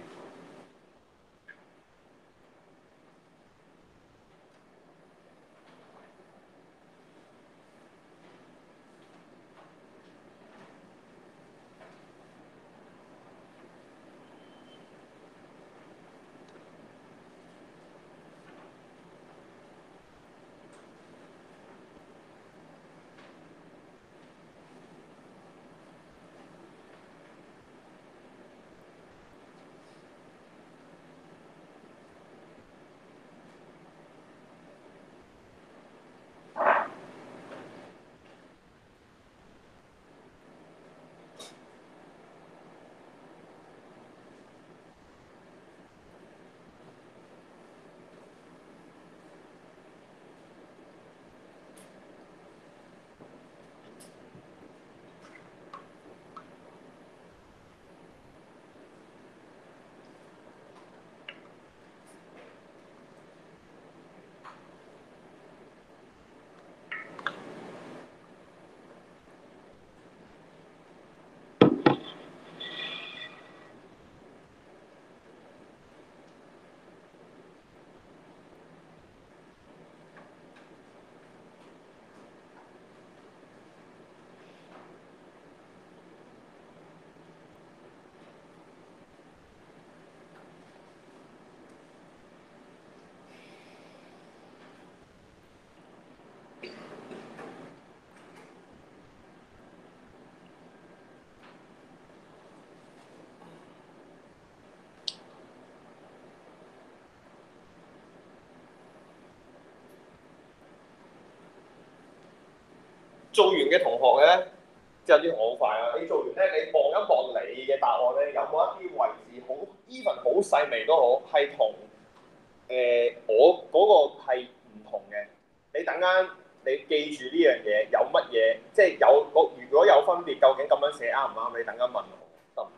Speaker 1: 做完嘅同學咧，即係有啲好快啊！你做完咧，你望一望你嘅答案咧，有冇一啲位置好 even 好細微都好，係同我嗰個係唔同嘅。你等間你記住呢樣嘢有乜嘢，即係有如果有分別，究竟咁樣寫啱唔啱？你等間問我得唔得？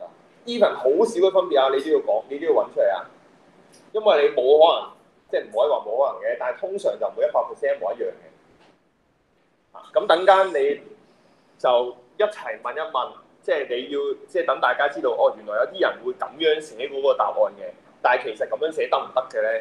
Speaker 1: even 好少嘅分別啊，你都要講，你都要揾出嚟啊，因為你冇可能，即係唔可以話冇可能嘅，但係通常就唔會100%一模一樣嘅。咁等間你就一齊問一問，即係你要即係等大家知道，哦，原來有啲人會咁樣寫嗰個答案嘅，但係其實咁樣寫得唔得嘅咧？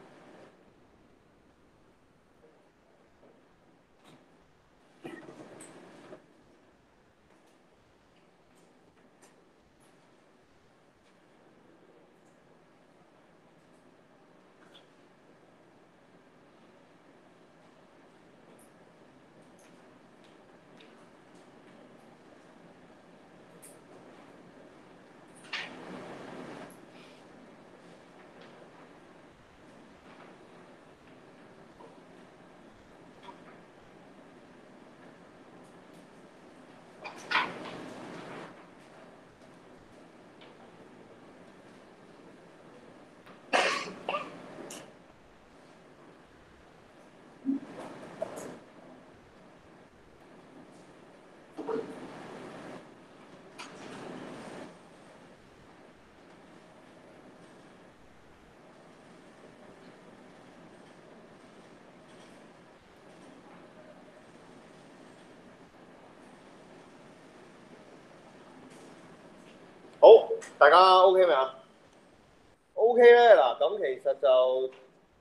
Speaker 1: 好，大家 OK 未啊？OK 咧，嗱，咁其實就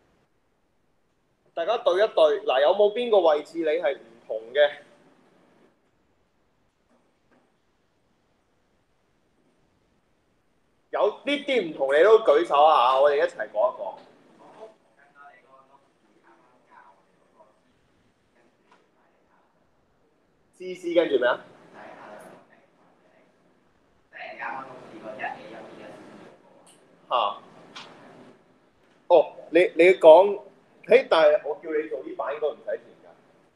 Speaker 1: 大家對一對，嗱，有冇邊個位置你係唔同嘅？有啲啲唔同，你都舉手啊！我哋一齊講一講。CC 跟住咩啊？嚇！哦，你講，但係我叫你做呢版應該唔使填㗎。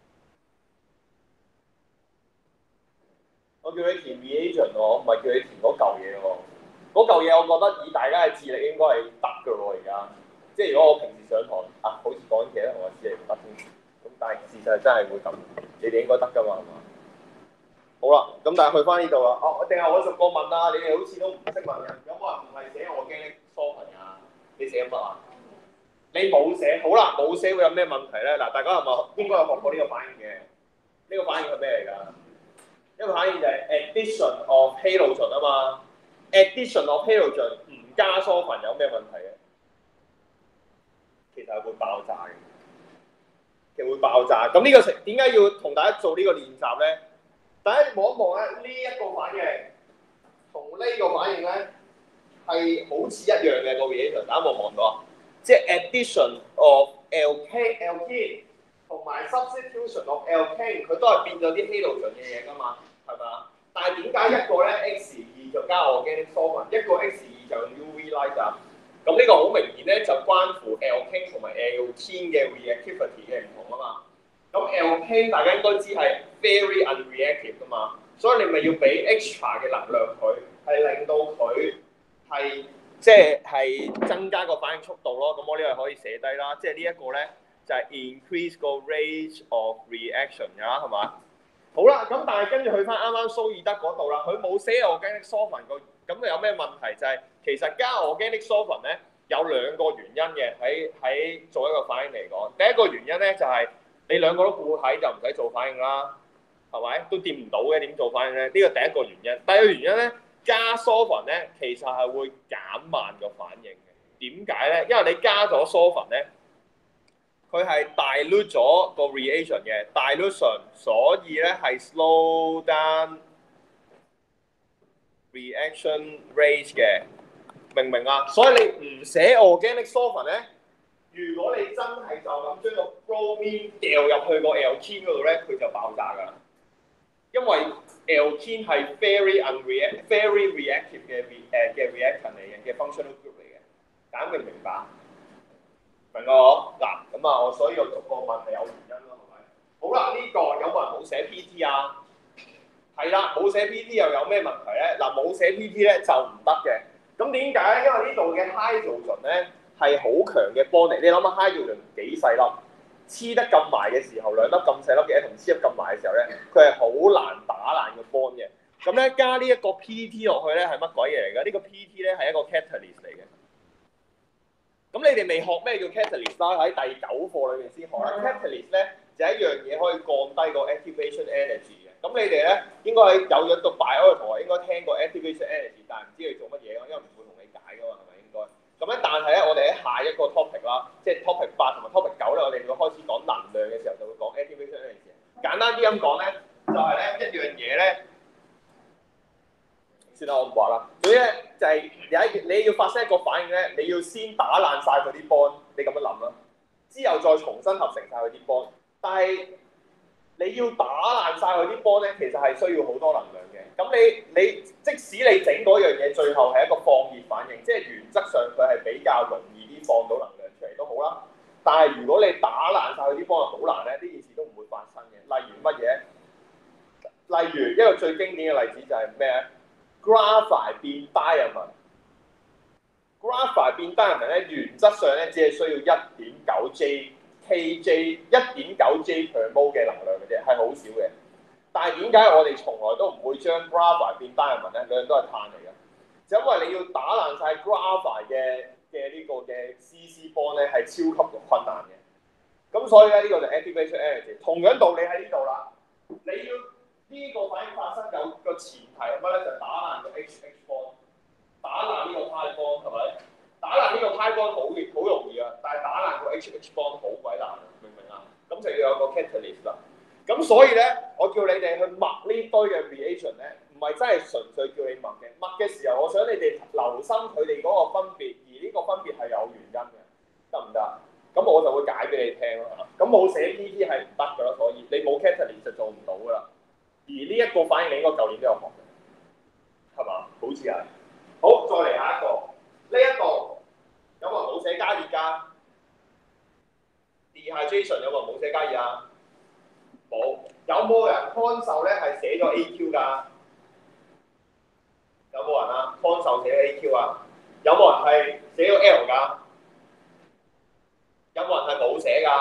Speaker 1: 我叫你填 reagent 喎，唔係叫你填嗰嚿嘢喎。嗰嚿嘢我覺得以大家嘅智力應該係得㗎喎，而家。即係如果我平時上堂啊，好似講其他同學智力唔得添，咁但係事實真係會咁，你哋應該得㗎嘛，係嘛？好啦，咁但係去翻呢度啦。哦，定係我逐個問啊？你哋好似都唔識問嘅，有冇人唔係寫我驚疏頻啊？你寫乜啊？你冇寫，好啦，冇寫會有咩問題咧？嗱，大家係咪應該有學過呢個反應嘅？呢個反應係咩嚟㗎？呢個反應就係 addition of halogen 啊嘛。addition of halogen 唔加疏頻有咩問題嘅？其實係會爆炸嘅，其實會爆炸。咁呢個點解要同大家做呢個練習咧？大家望一望咧，呢一個反應同呢個反應咧係好似一樣嘅個 reaction，大家望唔望到啊？即係 addition of alkene 同埋 substitution of alkene， 佢都係變咗啲 halogen 嘅嘢㗎嘛，係咪啊？但係點解一個咧 X2就加 organic solvent， 一個 X2就用 UV light 啊？咁呢個好明顯咧就關乎 alkene 同埋 alkene 嘅 reactivity 嘅唔同啊嘛。咁 alkene 大家應該知係 very unreactive 㗎嘛，所以你咪要俾 extra 嘅能量佢，係令到佢係即係增加個反應速度咯。咁我呢個可以寫低啦，即係呢一個咧就係 increase 個 rate of reaction 㗎啦，係嘛？好啦，咁但係跟住去翻啱啱蘇爾德嗰度啦，佢冇寫 organic solvent 個，咁有咩問題？就係、其實加 organic solvent 咧有兩個原因嘅，喺做一個反應嚟講。第一個原因咧就係、你兩個都固體就唔使做反應啦，係咪？都掂唔到嘅，點做反應咧？呢個第一個原因。第二個原因咧，加 solvent 咧其實係會減慢個反應嘅。點解咧？因為你加咗 solvent 咧。佢係 dilute 咗個 reagent 嘅 dilution，所以咧係 slow down reaction rate 嘅，明唔明啊？所以你唔寫 organic solvent 咧，如果你真係就咁將個 bromine 掉入去個 alkene 嗰度咧，佢就爆炸㗎啦。因為 alkene 係 very reactive 嘅 reactant 嚟嘅 functional group 嚟嘅，大家明唔明白？明我嗱咁啊，所以我逐個問係有原因咯，係咪？好啦，呢、個有冇人冇寫 PT 啊？係啦，冇寫 PT 又有咩問題咧？嗱，冇寫 PT 咧就唔得嘅。咁點解咧？因為呢度嘅 hydrogen 咧係好強嘅 bond 嚟。你諗下 hydrogen 幾細粒，黐得咁埋嘅時候，兩粒咁細粒嘅 atom 黐得咁埋嘅時候咧，佢係好難打爛個 bond 嘅。 咁咧加呢一個 PT 落去咧係乜鬼嘢嚟㗎？呢個 PT 咧係一個 catalyst 嚟嘅。咁你哋未學咩叫 catalyst 啦？喺第9課裏面先學啦。catalyst 咧就係一樣嘢可以降低個 activation energy 嘅。咁你哋咧應該喺有咗讀 bio 嘅同學應該聽過 activation energy， 但係唔知佢做乜嘢咯，因為唔會同你解㗎嘛，係咪應該？咁咧，但係咧，我哋喺下一個 topic 啦，即係 topic 8同埋 topic 9咧，我哋會開始講能量嘅時候，就會講 activation energy。簡單啲咁講咧，就係咧一樣嘢咧。算啦，我唔話啦。總之咧，就係你要發生一個反應咧，你要先打爛晒佢啲 bond，你咁樣諗啦。之後再重新合成晒佢啲 bond，但係你要打爛晒佢啲 bond咧，其實係需要好多能量嘅。咁你即使你整嗰樣嘢，最後係一個放熱反應，即係原則上佢係比較容易啲放到能量出嚟都好啦。但係如果你打爛晒佢啲 bond 好難咧，呢件事都唔會發生嘅。例如乜嘢？例如一個最經典嘅例子就係咩咧？Graphite 變 diamond，Graphite 變 diamond 咧，原則上咧只係需要 1.9 J 1.9 J per mole 嘅能量嘅啫，係好少嘅。但係點解我哋從來都唔會將 Graphite 變 diamond 咧？兩樣都係碳嚟嘅，就因為你要打爛晒 Graphite 嘅呢個嘅 CC bond 咧，係超級困難嘅。咁所以咧，呢個就 activation energy。同樣道理喺呢度啦，你要呢個反應發生有個前提係乜咧？就打爛個 HH bond， 打爛呢個 pi bond 係咪？打爛呢個 pi bond 好容易啊，但係打爛個 HH bond 好鬼難，明唔明啊？咁就要有個 catalyst 啦。咁所以咧，我叫你哋去默呢堆嘅 reaction 咧，唔係真係純粹叫你默嘅。默嘅時候，我想你哋留心佢哋嗰個分別，而呢個分別係有原因嘅，得唔得？咁我就會解俾你聽咯嚇。咁冇寫 PT 係唔得㗎咯，所以你冇 catalyst 就做唔到㗎啦。而呢一個反應你應該舊年都有學嘅，係嘛？好似係。好，再嚟下一個。呢一度有冇人冇寫加熱㗎 ？dehydration 有冇人冇寫加熱啊？冇。有冇人 console 咧係寫咗 AQ 㗎？有冇人啊 ？console 寫咗 AQ 啊？有冇人係寫咗 L 㗎？有冇人係冇寫㗎？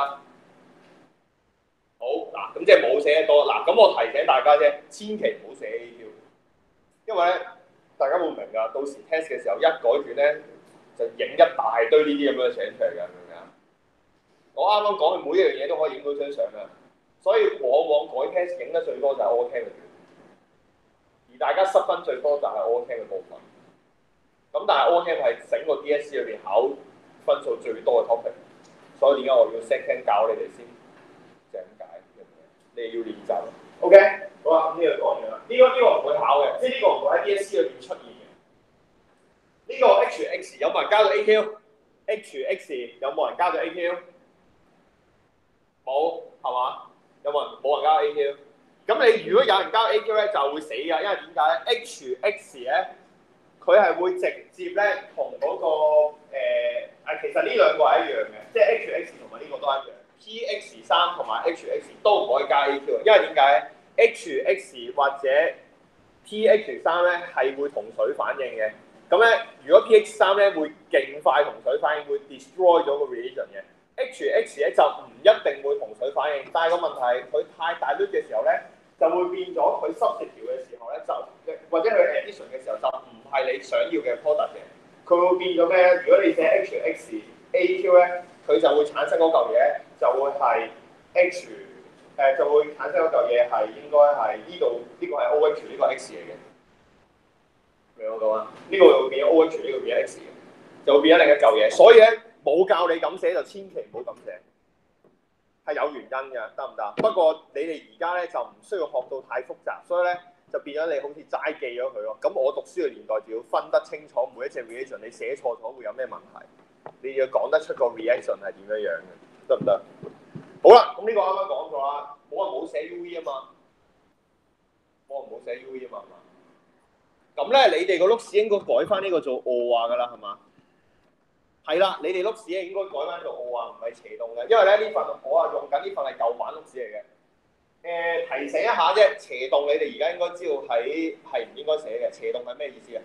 Speaker 1: 好嗱，咁即係冇寫得多嗱。咁我提醒大家啫，千祈唔好寫 AQ， 因為咧大家會明㗎。到時 test 嘅時候一改卷咧，就影一大堆呢啲咁樣嘅相出嚟㗎，明唔明啊？我啱啱講嘅每一樣嘢都可以影到張相㗎，所以往往改 test 影得最多就係 all cam 嘅卷，而大家失分最多就係 all cam 嘅部分。咁但係 all cam 係整個 DSE 裏邊考分數最多嘅 topic， 所以點解我要 second 教你哋先？就係咁解，你要練習。OK， 好啦，咁呢個講完啦。呢個唔會考嘅，即係呢個唔會喺 DSE 裏邊出現嘅。呢個 HX 有冇人交到 AQ？HX 有冇人交到 AQ？ 冇係嘛？冇人交 AQ？ 咁你如果有人交 AQ 咧，就會死㗎，因為點解咧 ？HX 咧，佢係會直接咧同嗰個其實呢兩個係一樣嘅，即係 HX 同埋呢個都係一樣。PX3 同埋 HX 都唔可以加 AQ， 因為點解咧 ？HX 或者 PX3咧係會同水反應嘅。咁咧，如果 PX3咧會勁快同水反應，會 destroy 咗個 reaction 嘅。HX 咧就唔一定會同水反應，但係個問題佢太大率嘅時候咧，就會變咗佢 substitute 嘅時候咧，就或者佢 addition 嘅時候就唔係你想要嘅 product 嘅。佢會變咗咩咧？如果你寫 HX AQ 咧，佢就會產生嗰嚿嘢就會係 就會產生嗰嚿嘢係應該係呢度呢個係 OH 呢個 X 嚟嘅。明我講啊？呢個會變咗 OH， 呢個變咗 X 嘅，就會變咗另一嚿嘢。所以咧冇教你咁寫就千祈唔好咁寫，係有原因嘅，得唔得？不過你哋而家咧就唔需要學到太複雜，所以咧就變咗你好似齋記咗佢咯。咁我讀書嘅年代就要分得清楚每一隻 reaction， 你寫錯咗會有咩問題？你要講得出個 reaction 係點樣樣嘅，得唔得？好啦，咁呢個啱啱講咗啦，冇人冇寫 UV 啊嘛，冇人冇寫 UV 啊嘛，係嘛？咁咧，你哋個碌屎應該改翻呢個做奧啊㗎啦，係嘛？係啦，你哋碌屎應該改翻做奧啊，唔係斜洞嘅，因為咧呢份我用緊呢份係舊版碌屎嚟嘅。提醒一下啫，斜洞你哋而家應該知道係唔應該寫嘅。斜洞係咩意思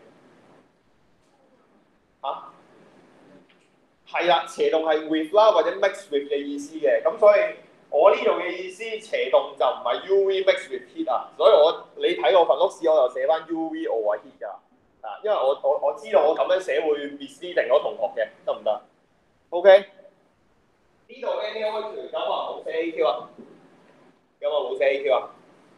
Speaker 1: 啊？嚇？係啦，斜洞係 with 啦或者 mix with 嘅意思嘅，咁所以我呢度嘅意思斜動就唔係 UV mix with heat 啊，所以你睇我份碌屎我就寫翻 UV over heat 㗎，啊，因為我知道我咁樣寫會 misleading 咗同學嘅，得唔得 ？OK， 呢度 NaOH 有冇寫 AQ 啊？有冇寫 AQ 啊？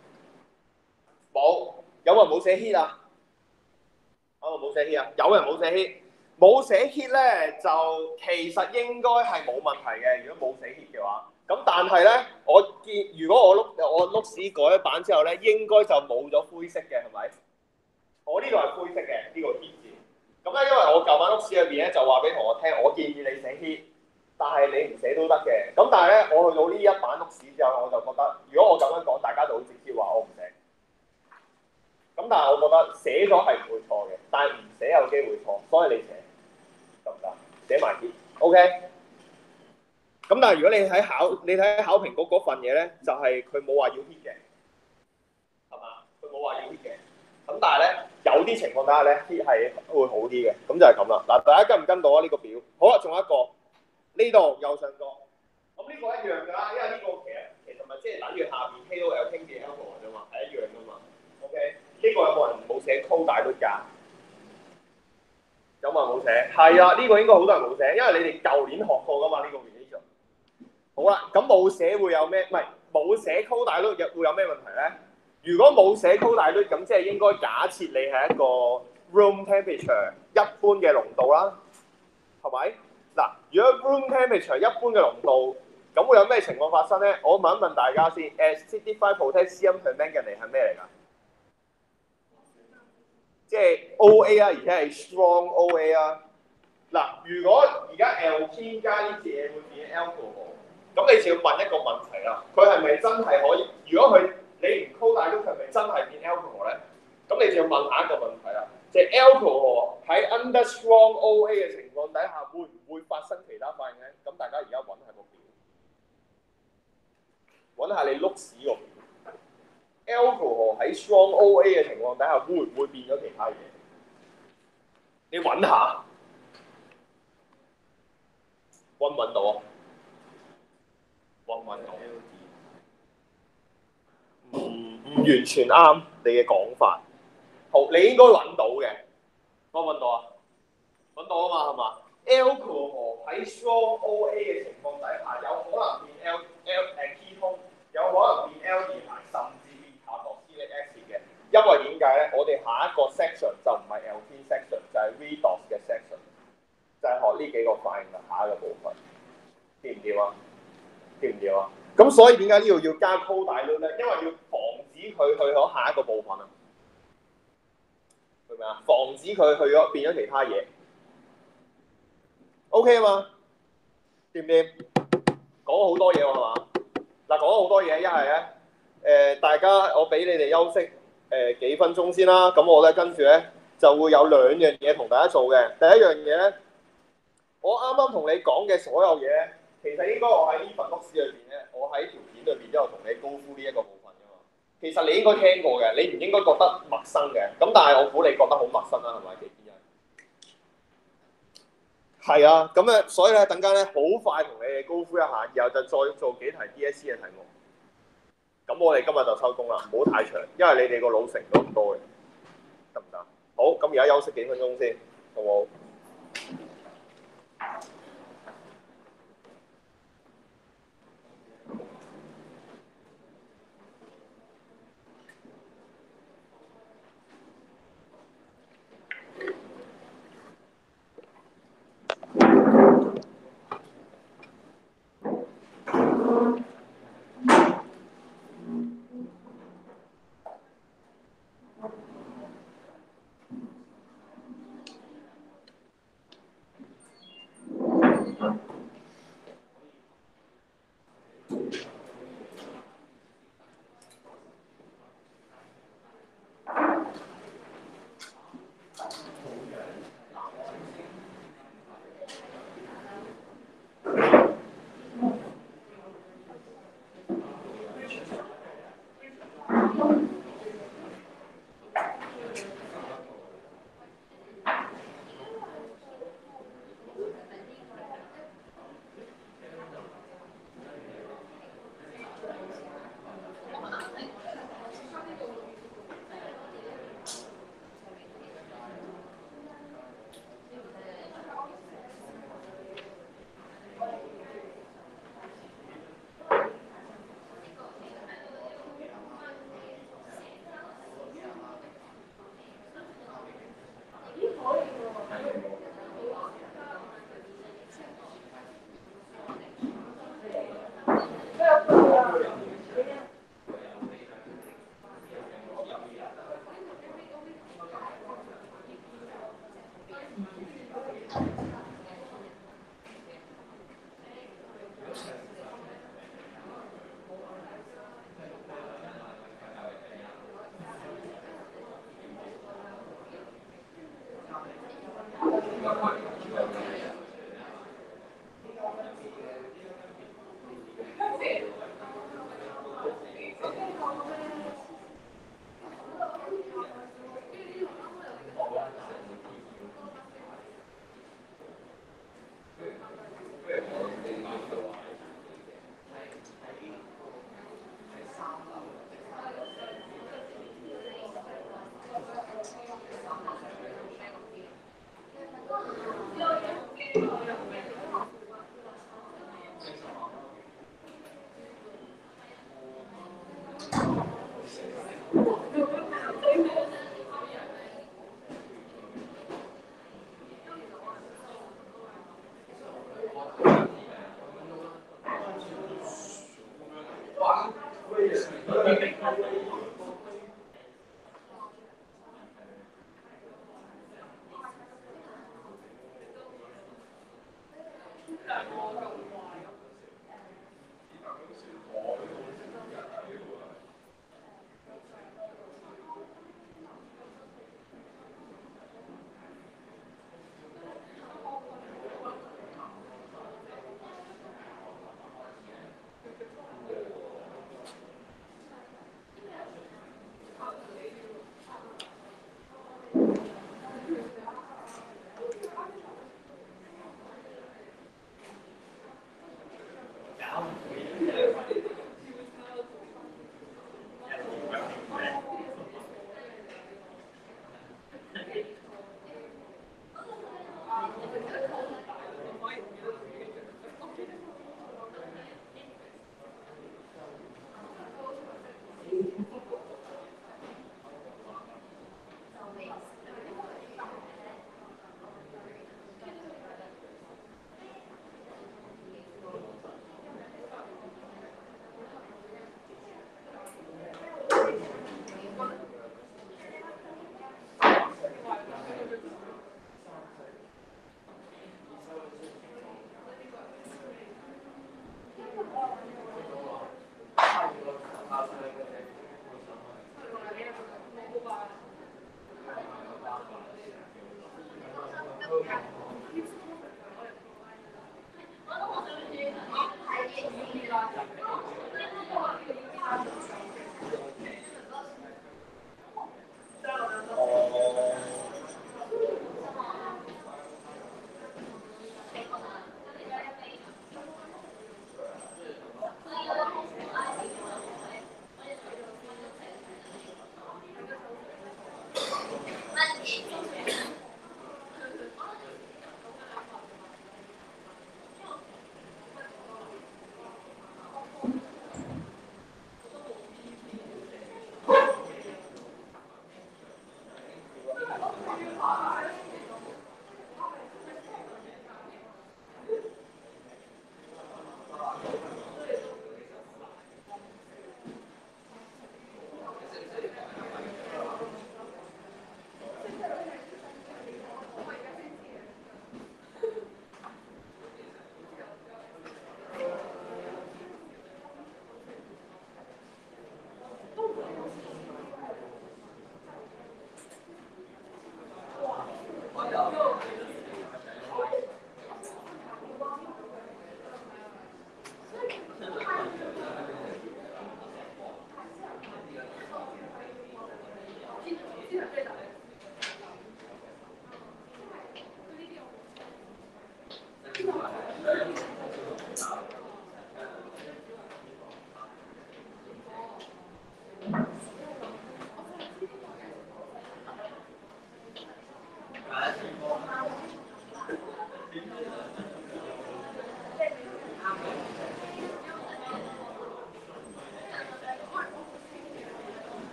Speaker 1: 冇，有冇寫 heat 啊？有冇寫 heat 啊？有人冇寫 heat， 冇寫 heat 咧就其實應該係冇問題嘅，如果冇寫 heat 嘅話。咁但係咧，如果我碌屎改咗版之後咧，應該就冇咗灰色嘅，係咪？我呢度係灰色嘅呢個 heat 字。咁咧，因為我舊版碌屎裏邊咧就話俾同學聽，我建議你寫 heat，但係你唔寫都得嘅。咁但係咧，我去到呢一版碌屎之後，我就覺得如果我咁樣講，大家就會直接話我唔寫。咁但係我覺得寫咗係唔會錯嘅，但係唔寫有機會錯，所以你寫得唔得？寫埋啲 ，OK。咁但係如果你睇考評局嗰份嘢咧，就係佢冇話要 hit 嘅，係嘛？佢冇話要 hit 嘅。咁但係咧，有啲情況底下咧 hit 係會好啲嘅，咁就係咁啦。嗱，大家跟唔跟到啊？呢個表好啦，仲有一個呢度右上角，咁呢個一樣㗎啦，因為呢個其實咪即係等於下邊 KOL 傾嘅 alpha 啫嘛，係一樣㗎嘛。OK， 呢個有冇人冇寫 code 大率㗎？有冇人冇寫？係啊，呢個應該好多人冇寫，因為你哋舊年學過㗎嘛呢個 relation。好啦，咁冇寫會有咩？唔係冇寫 code 大率會有咩問題咧？如果冇寫 code 大率，咁即係應該假設你係一個 room temperature 一般嘅濃度啦，係咪？嗱，如果 room temperature 一般嘅濃度，咁會有咩情況發生咧？我問一問大家先，acidified potassium permanganate 係咩嚟㗎？即係 OA 啊，而且係 strong OA 啊。嗱，如果而家 alkene 加呢隻嘢會變 alcohol，咁你就要問一個問題啦，佢係咪真係可以？如果你唔 code 大咗，佢係咪真係變 alcohol 咧？咁你就要問下一個問題啦，即係 alcohol 喺 under strong OA 嘅情況底下，會唔會發生其他反應咧？咁大家而家揾下個表，揾下你碌屎個表。alcohol 喺 strong OA 嘅情況底下，會唔會變咗其他嘢？你揾下，揾唔揾到啊？揾唔揾到？唔完全啱你嘅講法。好，你應該揾到嘅，揾唔揾到啊？揾到啊嘛，係嘛 ？alcohol 喺 strong OA 嘅情況底下，有可能變 ketone， 有可能變 aldehyde， 甚至變 carboxylic acid 嘅。因為點解咧？我哋下一個 section 就唔係 alkene section， 就係 redox 嘅 section， 就係學呢幾個反應嘅下一個部分。掂唔掂啊？掂唔掂啊？咁所以點解呢度要加 code 大率咧？因為要防止佢去咗下一個部分啊，明唔明啊？防止佢去咗變咗其他嘢。OK 啊嘛？掂唔掂？講好多嘢喎，係嘛？嗱，講咗好多嘢，一係咧大家我俾你哋休息幾分鐘先啦。咁我咧跟住咧就會有兩樣嘢同大家做嘅。第一樣嘢咧，我啱啱同你講嘅所有嘢咧，其實應該我喺呢份錄史裏邊咧，我喺條片裏邊都有同你高呼呢一個部分㗎嘛。其實你應該聽過嘅，你唔應該覺得陌生嘅。咁但係我估你覺得好陌生啦，係咪？其他人係啊，咁咧，所以咧，等間咧好快同你哋高呼一下，然後就再做幾題 DSE 嘅題目。咁我哋今日就收工啦，唔好太長，因為你哋個腦成咗咁多嘅，得唔得？好，咁而家休息幾分鐘先，好唔好？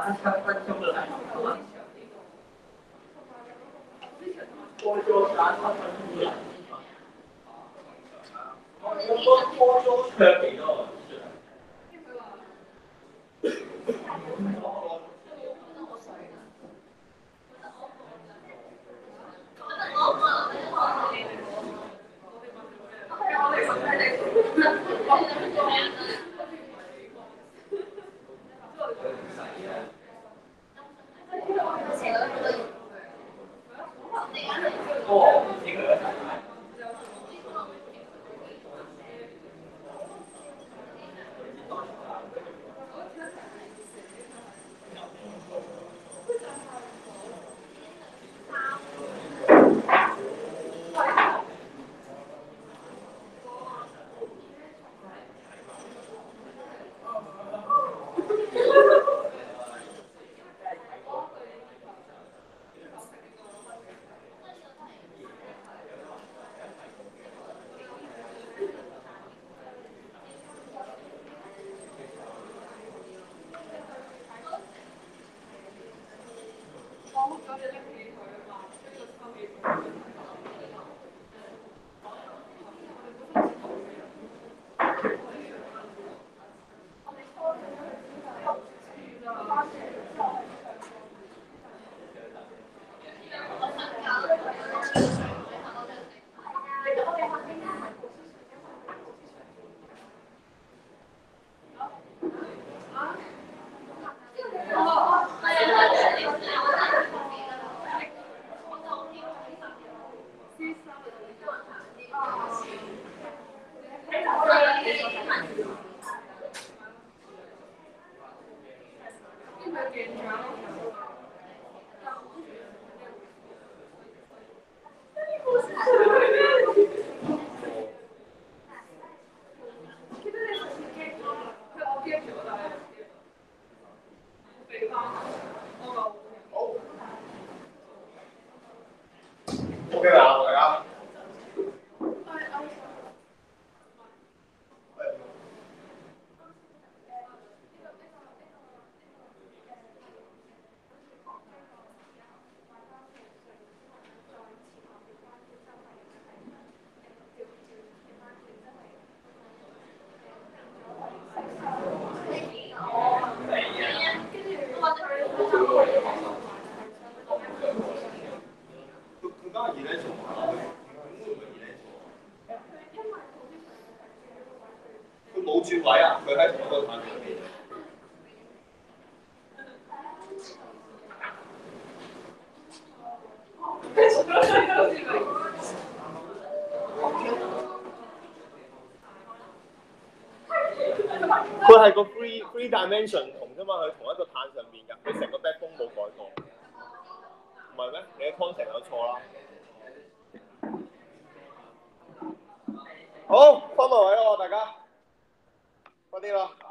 Speaker 1: OK 嘛，大家？佢冇轉位啊！佢喺同一個彈入邊。佢係個 three dimension 同啫嘛，佢同一個碳上面㗎，佢成個 backbone 冇改過，唔係咩？你嘅 concept 有錯啦。好，翻埋位咯，大家，快啲啦。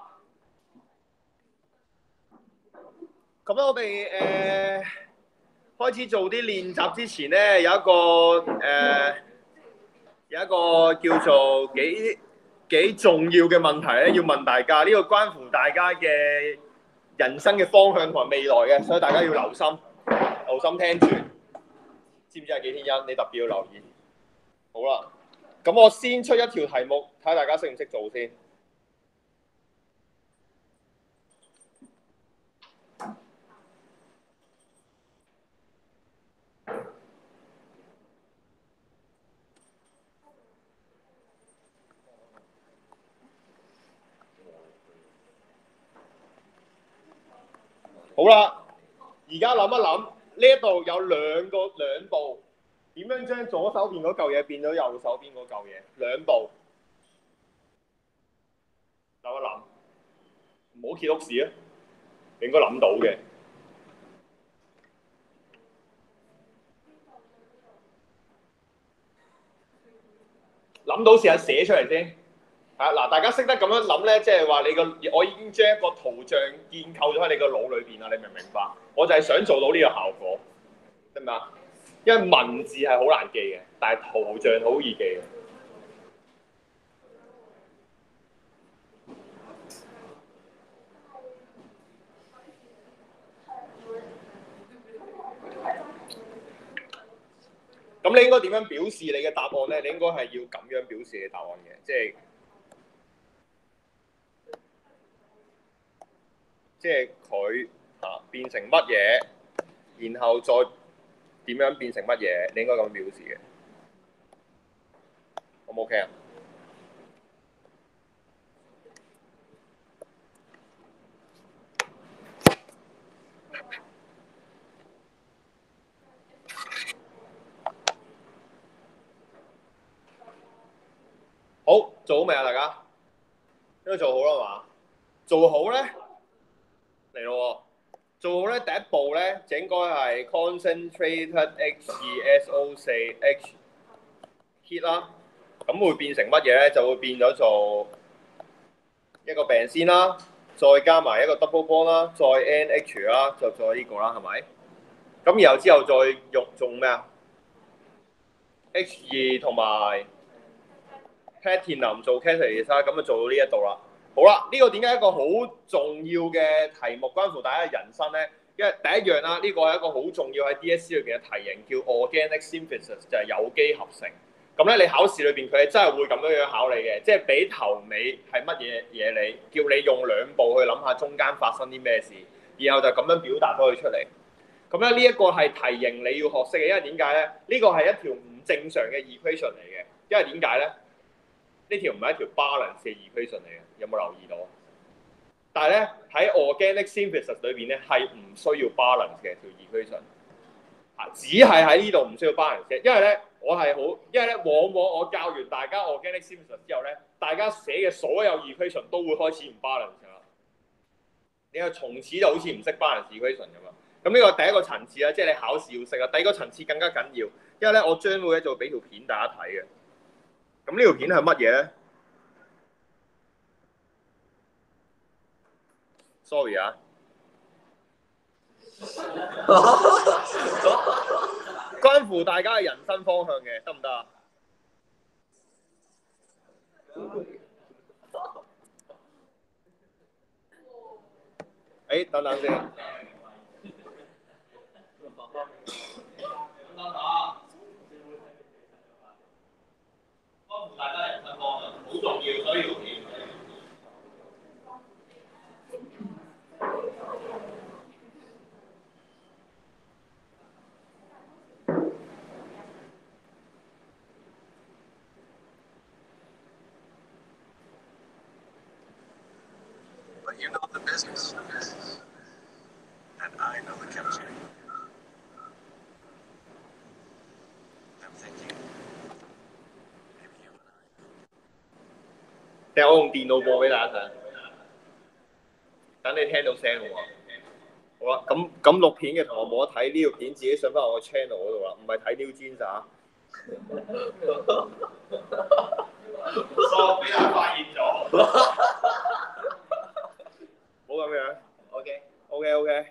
Speaker 1: 咁我哋開始做啲練習之前咧，有一個叫做幾重要嘅問題咧，要問大家，呢個關乎大家嘅人生嘅方向同埋未來嘅，所以大家要留心聽住。知唔知係幾天恩？你特別要留意。好啦，咁我先出一條題目，睇下大家識唔識做先。好啦，而家諗一諗，呢一度有兩步，點樣將左手邊嗰嚿嘢變咗右手邊嗰嚿嘢？兩步，諗一諗，唔好揭屋屎啊！你應該諗到嘅。諗到試下寫出嚟先。嗱，大家識得咁樣諗咧，即係話我已經將一個圖像建構咗喺你個腦裏邊啦，你明唔明白？我就係想做到呢個效果，得唔得？因為文字係好難記嘅，但係圖像好易記嘅。 咁你應該點樣表示你嘅答案咧？你應該係要咁樣表示你嘅答案嘅，即係佢變成乜嘢，然後再點樣變成乜嘢？你應該咁表示嘅，好唔好 OK 啊？好，做好未啊？大家應該做好啦嘛？做好咧嚟咯喎！做好咧第一步咧就應該係 concentrated H2SO4 H heat 啦，咁會變成乜嘢咧？就會變咗做一個病先啦，再加埋一個 double bond 啦，再 NH 啦，就再呢個啦，係咪？咁然後之後再用咩啊？H2同埋 platinum 做 catalyst 啦，咁就做到呢一度啦。好啦，呢個點解一個好重要嘅題目，關乎大家嘅人生咧？因為第一樣啦，呢個係一個好重要喺 DSE 裏邊嘅題型，叫 organic synthesis，就係有機合成。咁咧，你考試裏邊佢係真係會咁樣考你嘅，即係俾頭尾係乜嘢嘢你，叫你用兩步去諗下中間發生啲咩事，然後就咁樣表達咗佢出嚟。咁咧呢一個係題型你要學識嘅，因為點解咧？呢個係一條唔正常嘅 equation 嚟嘅，因為點解咧？呢條唔係一條 balance 嘅 equation 嚟嘅，有冇留意到？但係咧喺 organic synthesis 裏邊咧係唔需要 balance 嘅條 equation，只係喺呢度唔需要 balance 嘅，因為咧我係好，因為咧往往我教完大家 organic synthesis 之後咧，大家寫嘅所有 equation 都會開始唔 balance 㗎啦，你又從此就好似唔識 balance equation 咁啊！咁呢個第一個層次啦，即係你考試要識啦。第二個層次更加緊要，因為咧我將會咧就俾條片大家睇嘅。咁呢條片係乜嘢咧？Sorry 啊，關乎大家嘅人生方向嘅，得唔得啊？等等先。關乎大家人生方向，好重要，所以要片。But you know the business, and I know the chemistry. I'm thinking, maybe you and I. 定我用電腦播俾大家睇，等你聽到聲喎。好啦，咁錄片嘅同學冇得睇呢條片，自己上翻我個 channel 嗰度啦，唔係睇 New Jeans 啊。我俾人發現咗，唔好咁樣。OK。